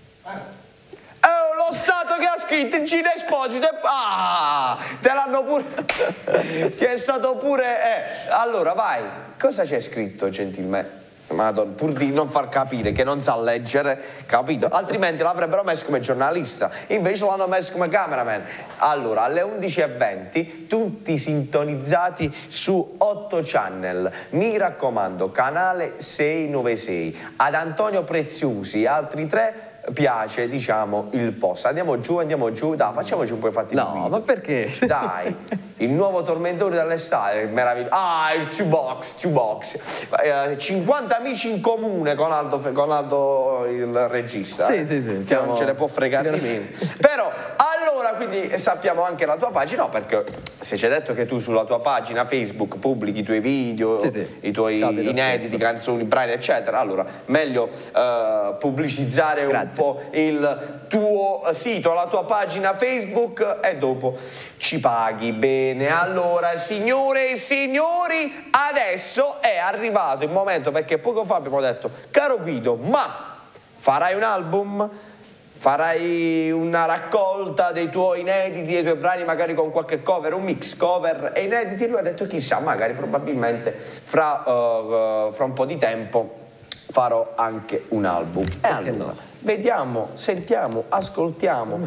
S1: Lo stato che ha scritto Gino Esposito. Te l'hanno pure. Ti è stato pure. Allora, vai. Cosa c'è scritto, gentilmente? Madonna, pur di non far capire che non sa leggere, capito? Altrimenti l'avrebbero messo come giornalista, invece l'hanno messo come cameraman. Allora, alle 11:20, tutti sintonizzati su 8 channel. Mi raccomando, canale 696. Ad Antonio Preziosi, altri 3. Piace, diciamo, il post. Andiamo giù, dai, facciamoci un po' i fatti di
S3: No,
S1: Guido.
S3: ma perché?
S1: Dai, il nuovo tormentore dell'estate, meraviglioso. Il Chewbox. 50 amici in comune con Aldo il regista.
S3: Sì,
S1: Che non ce ne può fregare di meno. Però, allora, quindi sappiamo anche la tua pagina, no, perché se ci hai detto che tu sulla tua pagina Facebook pubblichi i tuoi video,
S3: Sì.
S1: i tuoi
S3: Capita
S1: inediti,
S3: spesso.
S1: canzoni, brani, eccetera, allora meglio pubblicizzare un po' il tuo sito, la tua pagina Facebook e dopo ci paghi bene. Allora, signore e signori, adesso è arrivato il momento, perché poco fa abbiamo detto, caro Guido, ma farai un album? Farai una raccolta dei tuoi inediti, dei tuoi brani, magari con qualche cover, un mix cover e inediti? Lui ha detto chissà, magari probabilmente fra un po' di tempo farò anche un album. E allora, vediamo, sentiamo, ascoltiamo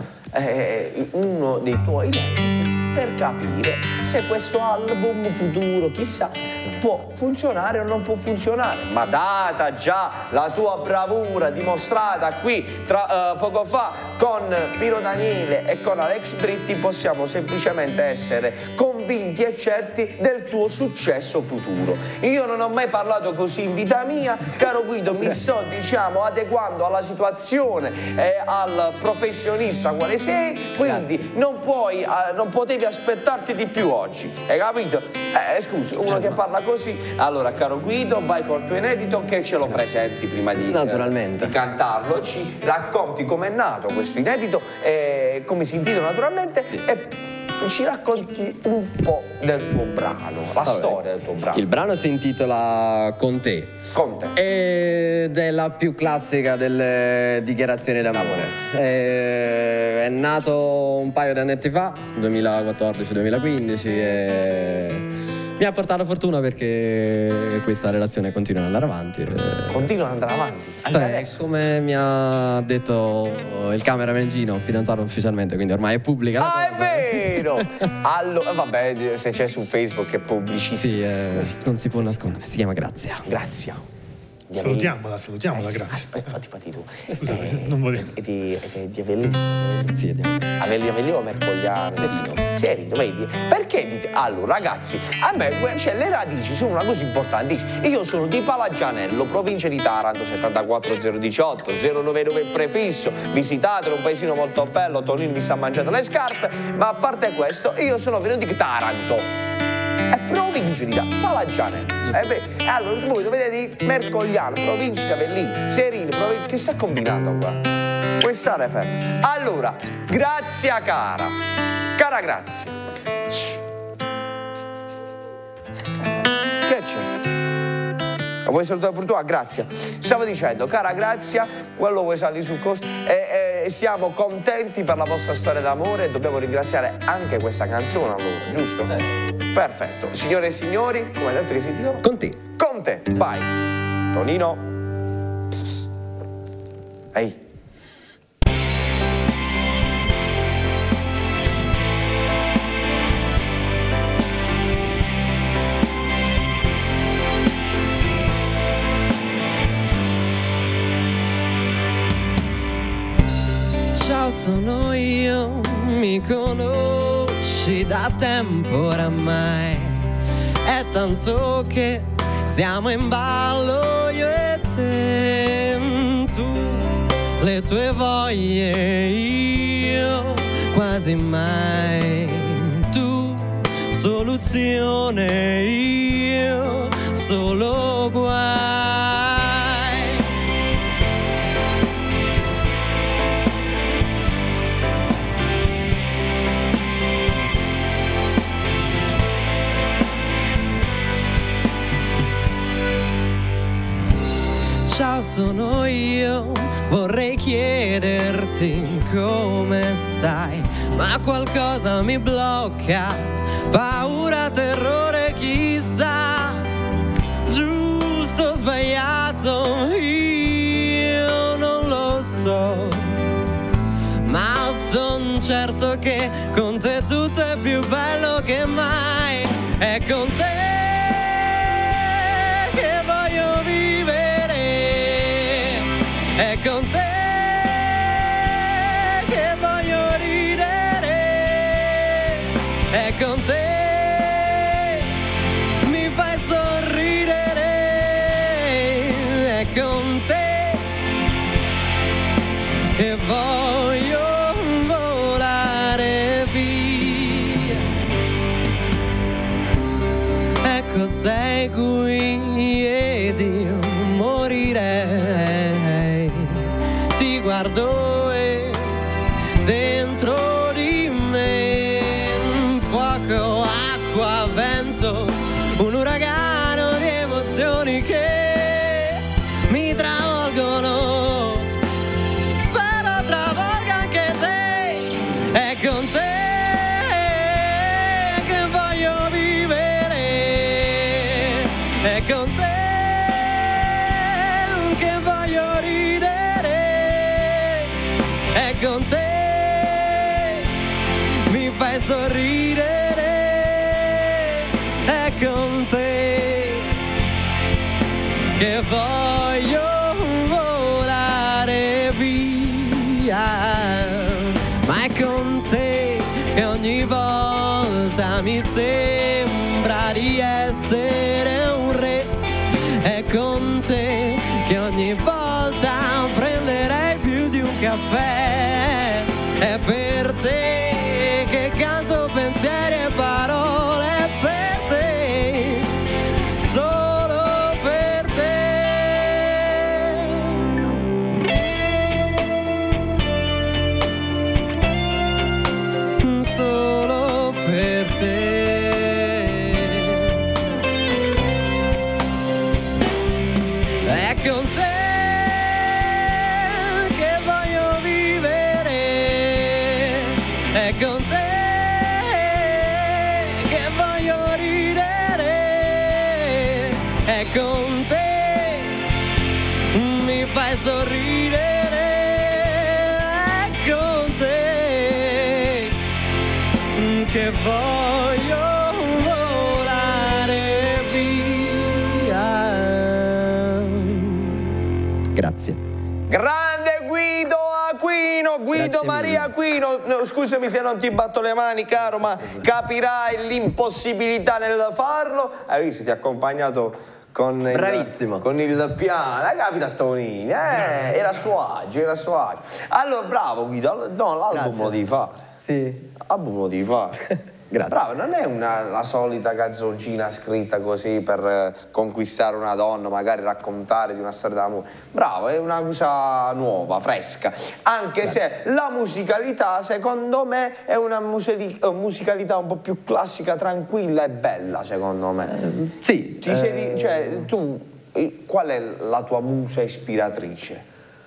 S1: uno dei tuoi inediti per capire se questo album futuro, chissà, può funzionare o non può funzionare. Ma data già la tua bravura dimostrata qui poco fa con Pino Daniele e con Alex Britti, possiamo semplicemente essere convinti e certi del tuo successo futuro. Io non ho mai parlato così in vita mia, caro Guido, mi sto, diciamo, adeguando alla situazione e al professionista quale sei, quindi non potevi aspettarti di più oggi, hai capito? Scusa, uno che parla così. Allora, caro Guido, vai col tuo inedito, che ce lo presenti prima di cantarlo, ci racconti com'è nato questo inedito, come si intitola naturalmente, e ci racconti un po' del tuo brano, la storia del tuo brano.
S3: Il brano si intitola Con te.
S1: Con te.
S3: Ed è la più classica delle dichiarazioni d'amore. È nato un paio di annetti fa, 2014-2015, e mi ha portato fortuna perché questa relazione continua ad andare avanti.
S1: Continua ad andare avanti?
S3: Come mi ha detto il cameraman Gino, fidanzato ufficialmente, quindi ormai è pubblica.
S1: Ah, è vero! Allora, vabbè, se c'è su Facebook è pubblicissimo.
S3: Sì, non si può nascondere, si chiama Grazia.
S1: Grazia.
S2: Salutiamola, grazie.
S1: Aspetta, fatti tu.
S2: Scusami, non volevo.
S1: È di Avellino?
S3: Sì, è di
S1: Avellino o Mercogliano? Serino, vedi? Perché dite? Allora, ragazzi, a me cioè, le radici sono una cosa importante. Io sono di Palagianello, provincia di Taranto, 74018, 099 prefisso. Visitatelo, un paesino molto bello, Tonino mi sta mangiando le scarpe. Ma a parte questo, io sono venuto di Taranto. È provincia di Palagianello. Allora voi dovete di Mercogliano, provincia di Avellino, Serino, che sta combinando qua? Puoi stare fermo. Allora, Grazia cara Grazia. Che c'è? Vuoi salutare pure tu? Ah, Grazia. Stavo dicendo, cara Grazia, quello vuoi salire sul costo e siamo contenti per la vostra storia d'amore e dobbiamo ringraziare anche questa canzone allora, giusto? Perfetto. Signore e signori, come hai detto che si intitola?
S3: Con te.
S1: Con te, vai. Tonino. Pss, pss. Ehi.
S4: Ciao, sono io, mi conosci da tempo oramai. È tanto che siamo in ballo io e te. Tu, le tue voglie, io quasi mai. Tu, soluzione, io solo guai. Ciao, sono io, vorrei chiederti come stai, ma qualcosa mi blocca, paura, terrore, chissà, giusto o sbagliato, io non lo so, ma son certo che con te tutto è più bello che mai, è con te che voglio vivere. È con te che voglio ridere, è con te mi fai sorridere, è con te che voglio volare via. Ecco, sei qui ed io morirei. Guardo e dentro di me fuoco, acqua, vento, un uragano di emozioni che mi travolgono. Spero travolga anche te. È con te che voglio vivere. È con te sembra di essere un re. È con te che ogni volta prenderei più di un caffè. È per te che canto pensieri e parole. È per te, solo per te. Solo per te. È con te che voglio vivere. È con te che voglio ridere. È con te mi fai sorridere. È con te che voglio volare via. Grazie.
S1: Grande Guido Aquino, Guido
S3: Grazie
S1: Maria Aquino. No, scusami se non ti batto le mani, caro, ma capirai l'impossibilità nel farlo. Hai visto, ti ha accompagnato con
S3: Bravissimo.
S1: con il piano, capita a Tonini, era a suo agio, era a suo agio. Allora, bravo Guido, no, l'album
S3: Grazie.
S1: lo devi fare.
S3: Sì.
S1: L'album lo devi fare.
S3: Grazie.
S1: Bravo, non è la solita canzoncina scritta così per conquistare una donna, magari raccontare di una storia d'amore. Bravo, è una cosa nuova, fresca. Anche se la musicalità, secondo me, è una musicalità un po' più classica, tranquilla e bella, secondo me.
S3: Sì.
S1: Cioè, tu, qual è la tua musa ispiratrice?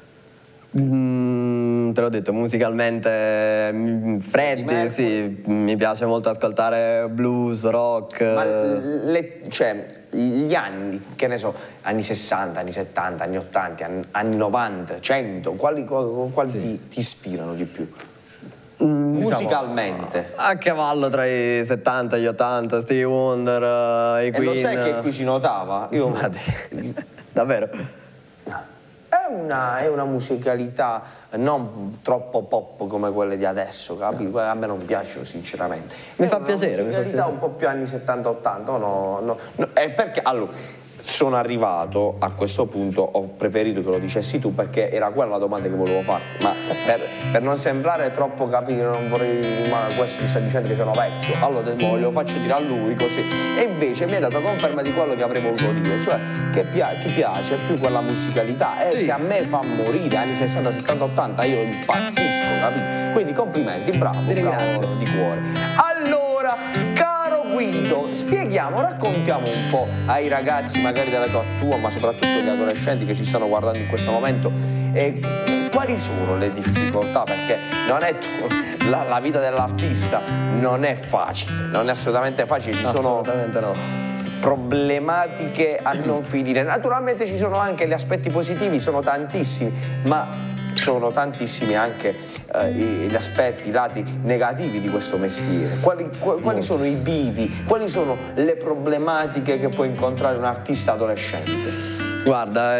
S3: Te l'ho detto, musicalmente freddi, sì, mi piace molto ascoltare blues, rock.
S1: Ma cioè, gli anni, che ne so, anni 60, anni 70, anni 80, anni 90, 100, quali ti ispirano di più? Musicalmente.
S3: A cavallo tra i 70 e gli 80, Stevie Wonder, i
S1: E
S3: Queen.
S1: lo sai che qui si notava?
S3: Davvero?
S1: È una musicalità non troppo pop come quelle di adesso, capi? A me non piacciono sinceramente.
S3: Mi fa piacere.
S1: Una musicalità un po' più anni 70-80, no. È perché, allora, sono arrivato a questo punto, ho preferito che lo dicessi tu perché era quella la domanda che volevo farti, ma per non sembrare troppo, capire, non vorrei, ma questo mi sta dicendo che sono vecchio, allora lo faccio dire a lui così, e invece mi hai dato conferma di quello che avrei voluto dire, cioè che ti piace più quella musicalità,
S3: sì,
S1: che a me fa morire, anni 60, 70, 80, io impazzisco, capito? Quindi complimenti, bravo,
S3: Ti ringrazio.
S1: bravo di cuore. Allora, caro Guido, raccontiamo un po' ai ragazzi magari della tua, ma soprattutto agli adolescenti che ci stanno guardando in questo momento, quali sono le difficoltà, perché non è la vita dell'artista non è facile, non è assolutamente facile, ci sono
S3: Assolutamente no.
S1: problematiche a non finire. Naturalmente ci sono anche gli aspetti positivi, sono tantissimi, ma sono tantissimi anche gli aspetti, i lati negativi di questo mestiere. Quali sono i bivi, quali sono le problematiche che può incontrare un artista adolescente?
S3: Guarda,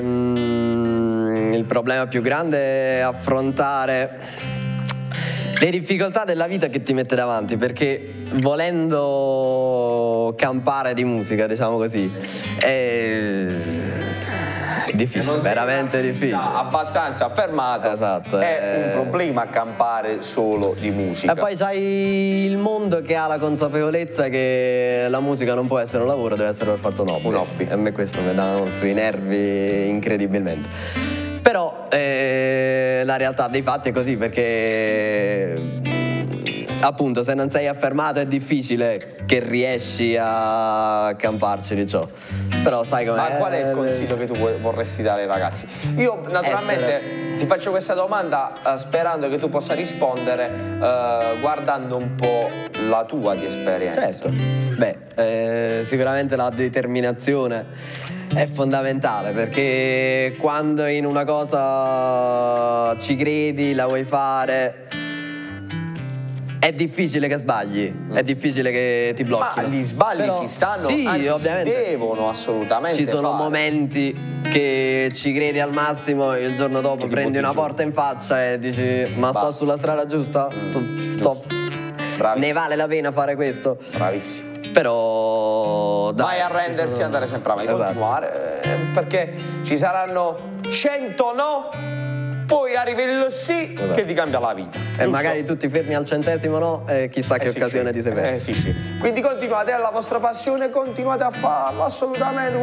S3: il problema più grande è affrontare le difficoltà della vita che ti mette davanti, perché volendo campare di musica, diciamo così, è difficile, veramente difficile.
S1: Abbastanza affermato.
S3: Esatto,
S1: è un problema campare solo di musica.
S3: E poi c'hai il mondo che ha la consapevolezza che la musica non può essere un lavoro, deve essere per forza un hobby.
S1: Un hobby.
S3: E a me questo mi dà sui nervi incredibilmente. Però la realtà dei fatti è così, perché appunto se non sei affermato è difficile che riesci a camparci di ciò. Però sai com'è.
S1: Ma qual è il consiglio che tu vorresti dare ai ragazzi? Io naturalmente ti faccio questa domanda sperando che tu possa rispondere guardando un po' la tua di esperienza.
S3: Certo. Beh, sicuramente la determinazione è fondamentale, perché quando in una cosa ci credi, la vuoi fare, è difficile che sbagli, è difficile che ti blocchi.
S1: Ma gli sbagli
S3: Però,
S1: ci stanno,
S3: sì,
S1: anzi
S3: ovviamente.
S1: si devono assolutamente
S3: Ci sono
S1: fare.
S3: momenti che ci credi al massimo, il giorno dopo
S1: Che ti
S3: prendi
S1: butti
S3: una
S1: giù.
S3: porta in faccia e dici: ma sto
S1: Basta.
S3: sulla strada giusta? Sto ne vale la pena fare questo.
S1: Bravissimo.
S3: Però
S1: Vai a rendersi e andare sempre avanti,
S3: Esatto.
S1: continuare, perché ci saranno 100 no, poi arriva il sì che ti cambia la vita.
S3: E
S1: giusto?
S3: magari tutti fermi al 100° no, e chissà che
S1: Sì,
S3: occasione
S1: sì.
S3: ti sei perso.
S1: Sì. Quindi continuate, è la vostra passione, continuate a farlo, assolutamente.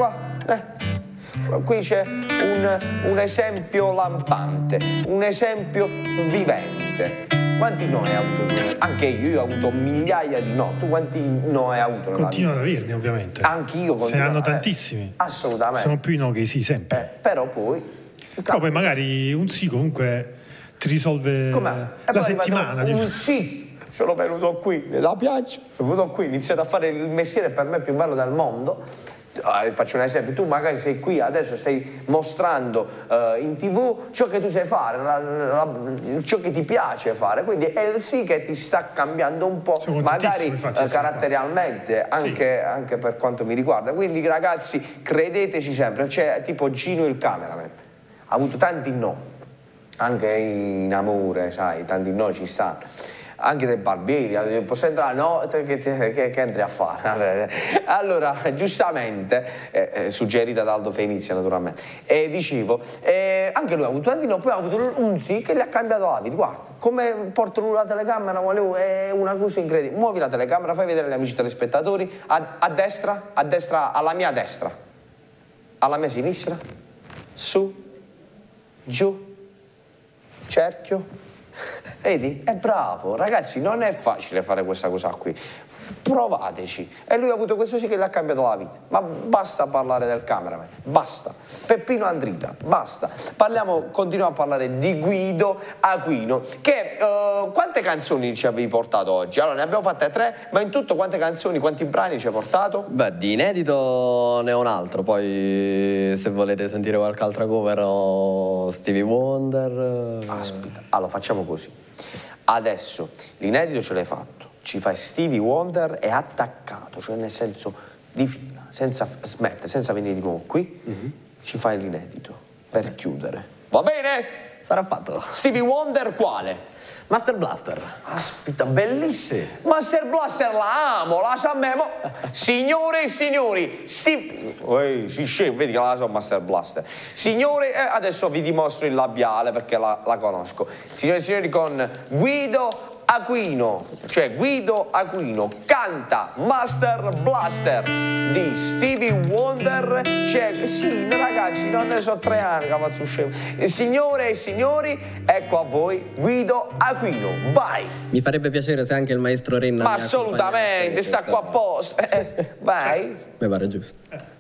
S1: Qui c'è un esempio lampante, un esempio vivente. Quanti no hai avuto? Anche io ho avuto migliaia di no. Tu quanti no hai avuto?
S2: Continuano ad averli, ovviamente.
S1: Anch'io continuo.
S2: Se ne hanno tantissimi.
S1: Assolutamente.
S2: Sono più i no che i sì, sempre.
S1: Però poi...
S2: Però poi magari un sì comunque ti risolve
S1: Com'è? E
S2: la
S1: poi
S2: settimana.
S1: un sì, sono venuto qui nella piaggia, sono venuto qui, ho iniziato a fare il mestiere per me più bello del mondo. Faccio un esempio, tu magari sei qui adesso, stai mostrando in TV ciò che tu sai fare, ciò che ti piace fare, quindi è il sì che ti sta cambiando un po', magari caratterialmente, anche per quanto mi riguarda. Quindi ragazzi, credeteci sempre, c'è tipo Gino il cameraman, ha avuto tanti no, anche in amore, sai, tanti no ci stanno. Anche dei barbieri, posso entrare? No, che entri a fare? Allora, giustamente, suggerita da Aldo Fenizia naturalmente, dicevo, anche lui ha avuto tanti no, poi ha avuto un sì che gli ha cambiato la vita. Guarda, come porto lui la telecamera, è una cosa incredibile. Muovi la telecamera, fai vedere agli amici telespettatori, a destra, alla mia destra, alla mia sinistra, su, giù, cerchio. Vedi? È bravo, ragazzi, non è facile fare questa cosa qui. Provateci. E lui ha avuto questo sì che gli ha cambiato la vita. Ma basta parlare del cameraman, basta. Peppino Andrita, basta. Continuiamo a parlare di Guido Aquino, che quante canzoni ci avevi portato oggi? Allora, ne abbiamo fatte 3, ma in tutto quante canzoni, quanti brani ci hai portato?
S3: Beh, di inedito ne ho un altro, poi se volete sentire qualche altra cover ho Stevie Wonder.
S1: Aspetta, allora facciamo così. Adesso l'inedito ce l'hai fatto, ci fai Stevie Wonder e attaccato, cioè nel senso di fila, senza smettere, senza venire di nuovo qui, ci fai l'inedito per chiudere. Va bene?
S3: Sarà fatto.
S1: Stevie Wonder quale?
S3: Master Blaster.
S1: Aspetta, bellissimo. Master Blaster la amo, la sa me. Signore e signori, si scemo, vedi che la so Master Blaster. Signore, adesso vi dimostro il labiale perché la conosco. Signore e signori, con Guido Aquino, cioè Guido Aquino canta Master Blaster di Stevie Wonder. Sì, ragazzi, non ne so 3 anni che faccio scemo. Signore e signori, ecco a voi Guido Aquino, vai!
S3: Mi farebbe piacere se anche il maestro Renna
S1: ma assolutamente, sta qua apposta. Vai!
S3: Mi pare giusto.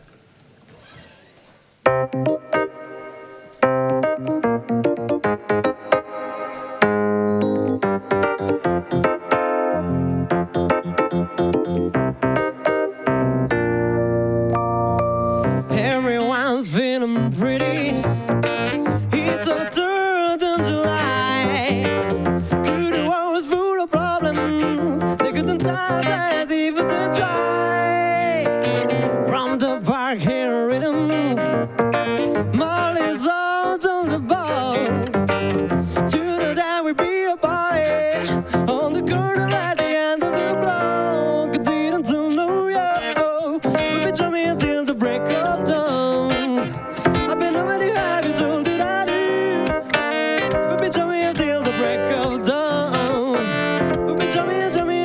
S4: Everyone's feeling pretty. It's a third of July. To the world's full of problems. They couldn't touch as if they try. From the park here rhythm, Molly's out on the ball. To the day we be a party on the corner at the end of the block. I didn't know you, but bitch me until the break of dawn. I've been over you, have you told it I do? But bitch me until the break of dawn. But bitch me,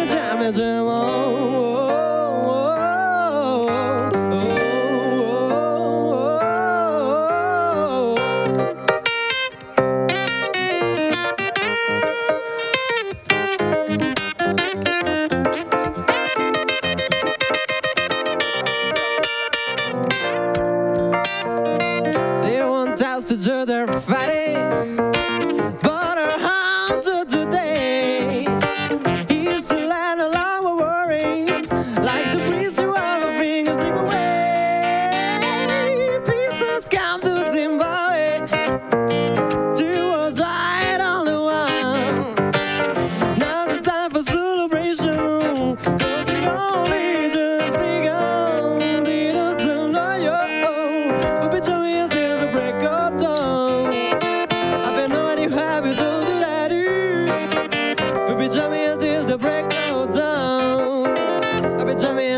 S4: they want us to do their fighting, but our hands are today is to land all our worries, like the breeze to our fingers slip away. Pieces come to Zimbabwe, to us right on the one. Now's the time for celebration, 'cause we only just begun. Didn't know you, but bitch me until the break of dawn.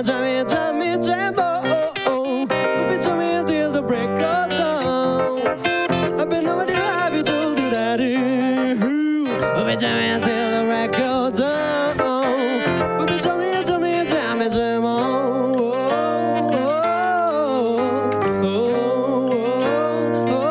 S4: jammy, jammy, jam, oh, oh, oh. We'll be jamming until the break of dawn. I've been over there, have you told you that? We'll be jamming until the break of dawn. We'll be jamming, jamming, jamming, jam, oh, oh, oh, oh, oh, oh, oh.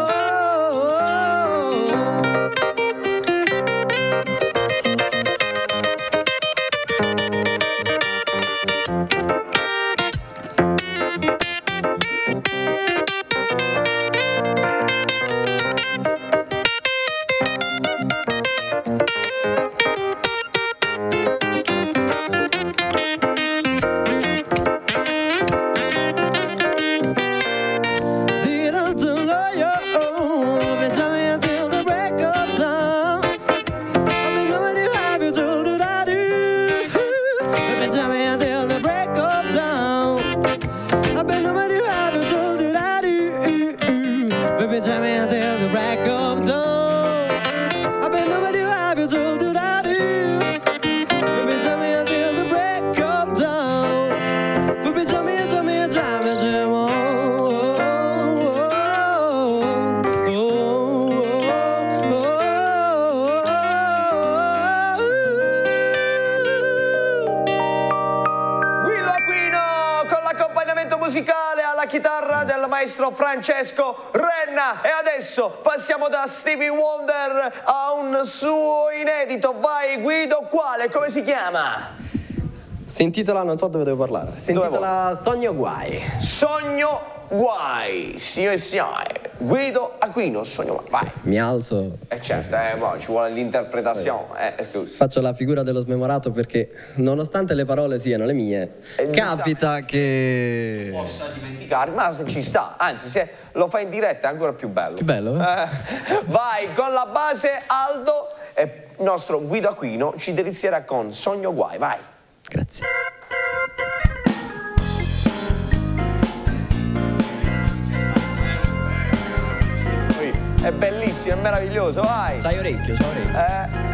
S4: Didn't know you. We'll be jamming until the break of dawn. I've been knowing you, have you told you that? We'll be jamming until the break of dawn. I've been knowing you, have you told you that? We'll be jamming until the break of dawn. I've been knowing you, have you told you that? We'll be jamming until the break of dawn. We'll be jamming, jamming, jamming, jamming. Oh, oh, oh,
S1: Guido Aquino con l'accompagnamento musicale alla chitarra del maestro Francesco Renna. E adesso passiamo da Stevie Wonder a un suo inedito. Vai Guido, quale? Come si chiama?
S3: Si intitola, non so dove devo parlare, si
S1: Dove
S3: intitola Sogno Guai.
S1: Sogno Guai, signore e signori. Guido Aquino, Sogno Guai. Vai.
S3: Mi alzo,
S1: Certo, mo ci vuole l'interpretazione. Scusa.
S3: faccio la figura dello smemorato perché nonostante le parole siano le mie, capita che...
S1: Possa dimenticare, ma ci sta. Anzi, se lo fai in diretta è ancora più bello.
S3: Più bello,
S1: Vai, con la base Aldo e il nostro Guido Aquino ci delizierà con Sogno Guai. Vai.
S3: Grazie.
S1: È bellissimo, è meraviglioso, vai.
S3: C'hai orecchio, c'hai orecchio.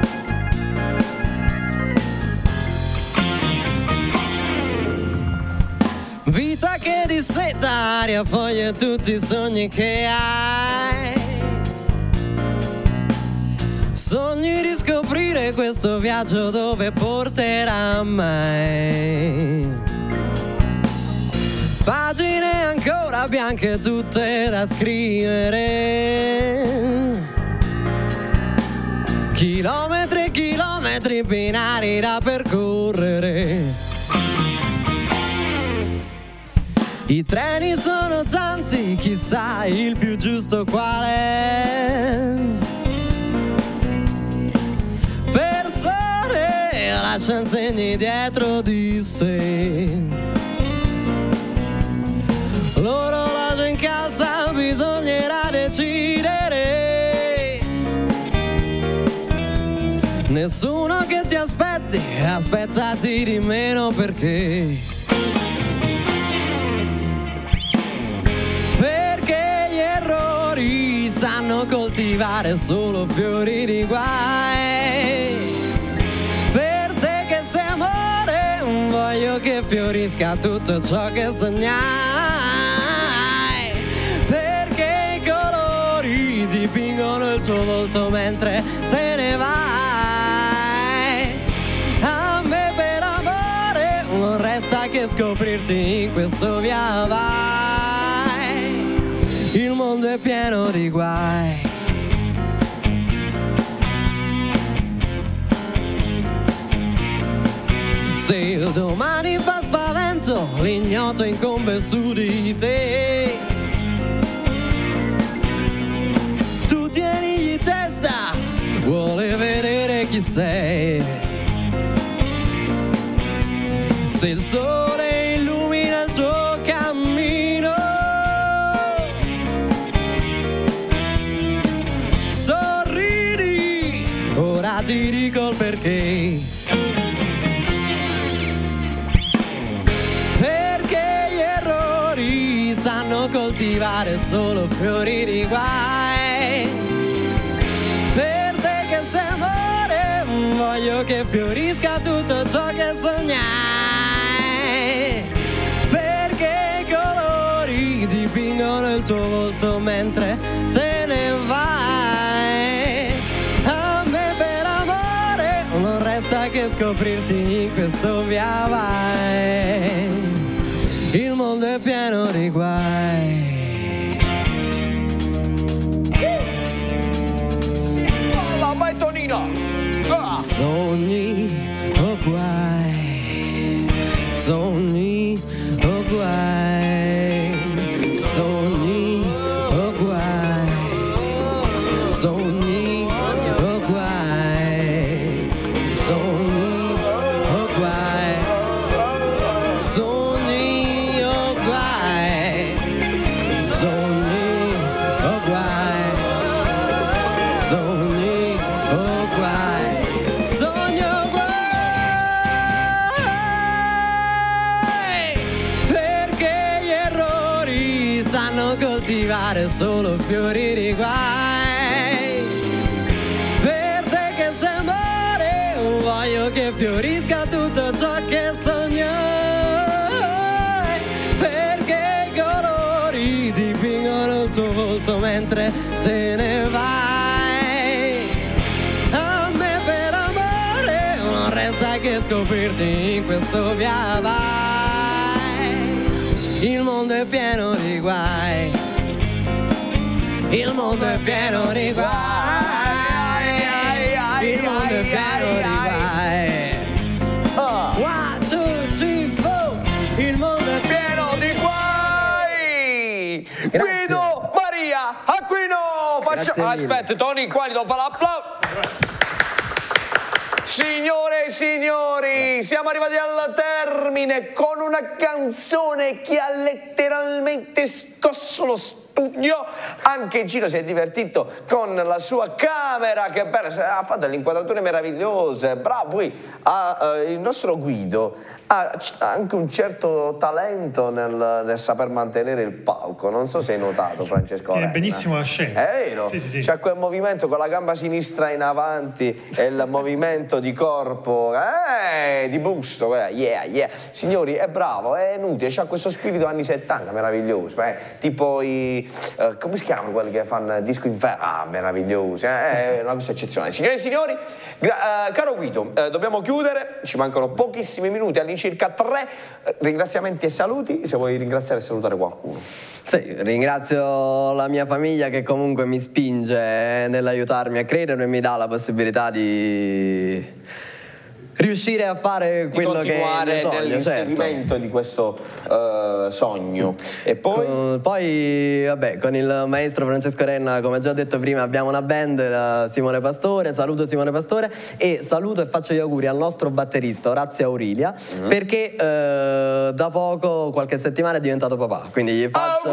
S4: vita che disseta aria, foglie e tutti i sogni che hai. Sogni di scoprire questo viaggio dove porterà mai. Pagine ancora bianche tutte da scrivere. Chilometri e chilometri binari da percorrere. I treni sono tanti, chissà il più giusto qual è. Persone lasciano segni dietro di sé. L'orologio incalza, bisognerà decidere. Nessuno che ti aspetti, aspettati di meno perché gli errori sanno coltivare solo fiori di guai. Per te che sei amore, voglio che fiorisca tutto ciò che sognai. Perché i colori dipingono il tuo volto mentre te ne vai. A me per amore non resta che scoprirti in questo via vai. Il mondo è pieno di guai. Se il domani fa spavento, l'ignoto incombe su di te. Tu tienigli testa, vuole vedere chi sei. Se il sole illumina il tuo cammino, ora ti dico il perché. Perché gli errori sanno coltivare solo fiori di guai. Per te che sei amore, voglio che fiorisca tutto ciò che sognai. il tuo volto mentre te ne vai. A me per amore non resta che scoprirti in questo via vai. Il mondo è pieno di guai.
S1: Vai Tonino!
S4: Sogni o guai, sogni o guai, sogni o guai, sogni o guai, sogni o guai, sogni o guai, sogni o guai, sogni o guai, sogno guai, perché gli errori sanno coltivare solo fiori di guai. Per te che sei amore, voglio che fiorisca tutto ciò che sogno, perché i colori dipingono il tuo volto mentre te ne vai. A me per amore non resta che scoprirti in questo via vai. Il mondo è pieno di guai, il mondo è pieno di guai, il mondo è pieno di guai. 1, 2, 3, 4. Il mondo è
S1: Pieno di guai!
S4: Grazie.
S1: Guido Maria Aquino!
S4: Grazie mille.
S1: Aspetta, Tony, qua gli devo fare l'applauso! Signore e signori, siamo arrivati al termine con una canzone che ha letteralmente scosso lo studio. Anche Gino si è divertito con la sua camera, che bella, ha fatto delle inquadrature meravigliose. Bravo, poi il nostro Guido ha anche un certo talento nel saper mantenere il palco. Non so se hai notato, Francesco.
S2: Tiene benissimo la scena.
S1: È vero?
S2: Sì.
S1: C'è quel movimento con la gamba sinistra in avanti e il movimento di corpo, di busto. Yeah. Signori, è bravo, è inutile, c'ha questo spirito anni 70 meraviglioso. Tipo come si chiamano quelli che fanno disco inferno? Ah, meravigliosi, è una cosa eccezionale. Signore e signori, caro Guido, dobbiamo chiudere, ci mancano pochissimi minuti, all'incirca 3 ringraziamenti e saluti, se vuoi ringraziare e salutare qualcuno.
S3: Sì, ringrazio la mia famiglia che comunque mi spinge nell'aiutarmi a credere e mi dà la possibilità di riuscire a fare quello che
S1: continuare
S3: sogno,
S1: nell'inseguimento di questo sogno. E poi?
S3: Poi, vabbè, con il maestro Francesco Renna, come già detto prima, abbiamo una band, Simone Pastore. Saluto Simone Pastore e saluto e faccio gli auguri al nostro batterista Orazio Aurilia, perché da poco, qualche settimana, è diventato papà. Quindi gli faccio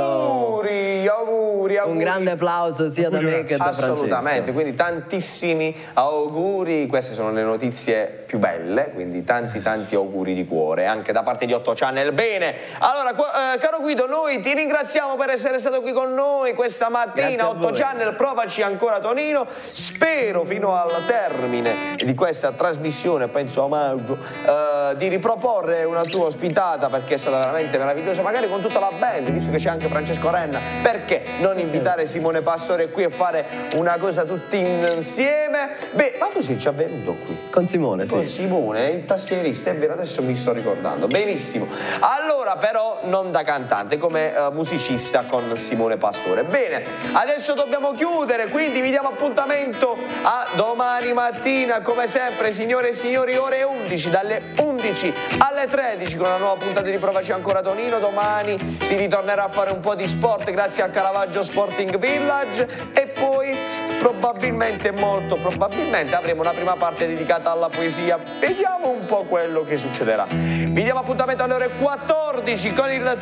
S1: auguri.
S3: un grande applauso sia da me che da Francesco.
S1: Assolutamente, quindi tantissimi auguri, queste sono le notizie più belle, quindi tanti auguri di cuore anche da parte di 8 Channel. Bene, allora caro Guido, noi ti ringraziamo per essere stato qui con noi questa mattina. 8 Channel, provaci ancora Tonino. Spero fino al termine di questa trasmissione, penso a maggio, di riproporre una tua ospitata, perché è stata veramente meravigliosa, magari con tutta la band, visto che c'è anche Francesco Renna. Perché non invitare Simone Pastore qui e fare una cosa tutti insieme? Beh, ma tu sei già venuto qui
S3: Con Simone,
S1: con
S3: sì.
S1: Simone, il tastierista, è vero, adesso mi sto ricordando. Benissimo. Allora però non da cantante, come musicista con Simone Pastore. Bene, adesso dobbiamo chiudere, quindi vi diamo appuntamento a domani mattina, come sempre, signore e signori, ore 11, dalle 11 alle 13 con una nuova puntata di Provaci ancora Tonino. Domani si ritornerà a fare un po' di sport grazie al Caravaggio Sporting Village e poi probabilmente, molto probabilmente, avremo una prima parte dedicata alla poesia. Vediamo un po' quello che succederà. Vi diamo appuntamento alle ore 14 con il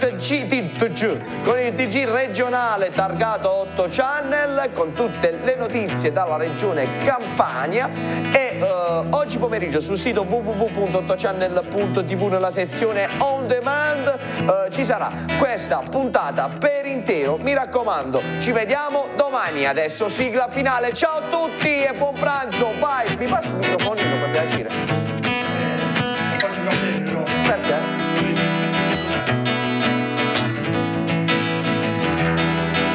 S1: TG regionale targato 8 Channel, con tutte le notizie dalla regione Campania. E oggi pomeriggio sul sito www.8channel.tv nella sezione On Demand ci sarà questa puntata per intero. Mi raccomando, ci vediamo domani. Adesso sigla finale. Ciao a tutti e buon pranzo. Vai, mi passi il microfonino per piacere. Perché?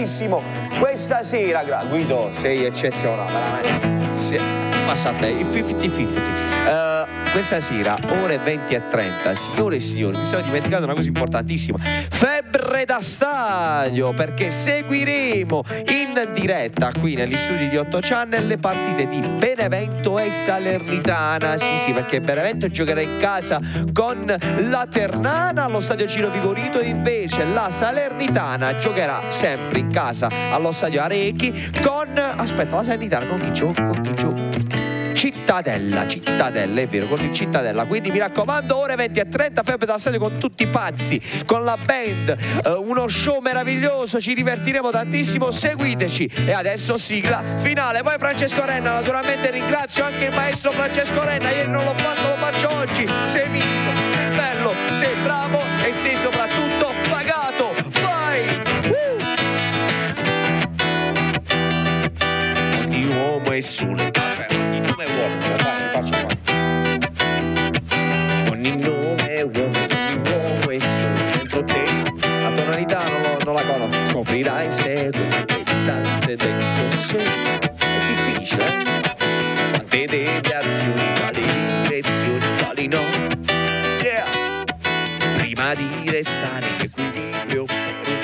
S1: benissimo. Questa sera, Guido, sei eccezionale, veramente.
S5: Passa a te, il 50-50. Questa sera, ore 20:30, signore e signori, mi stavo dimenticando una cosa importantissima. Febbre da stadio, perché seguiremo in diretta qui negli studi di 8 Channel le partite di Benevento e Salernitana. Sì, perché Benevento giocherà in casa con la Ternana allo stadio Ciro Vigorito, e invece la Salernitana giocherà sempre in casa allo stadio Arechi con... Aspetta, la Salernitana con chi gioca? Cittadella, è vero, con il Cittadella. Quindi mi raccomando, ore 20:30, Febbre da stadio con tutti i pazzi, con la band, uno show meraviglioso, ci divertiremo tantissimo, seguiteci. E adesso sigla finale. Poi Francesco Renna, naturalmente ringrazio anche il maestro Francesco Renna, ieri non l'ho fatto, lo faccio oggi. Sei mitico, sei bello, sei bravo e sei soprattutto pagato. Vai! Ogni uomo è sole.
S1: Ogni nome è uomo è solo dentro te. La tonalità non la conosco. Scoprirai se le distanze dentro sé. È difficile, quante deviazioni, quali direzioni, quali no. Yeah! Prima di restare in equilibrio,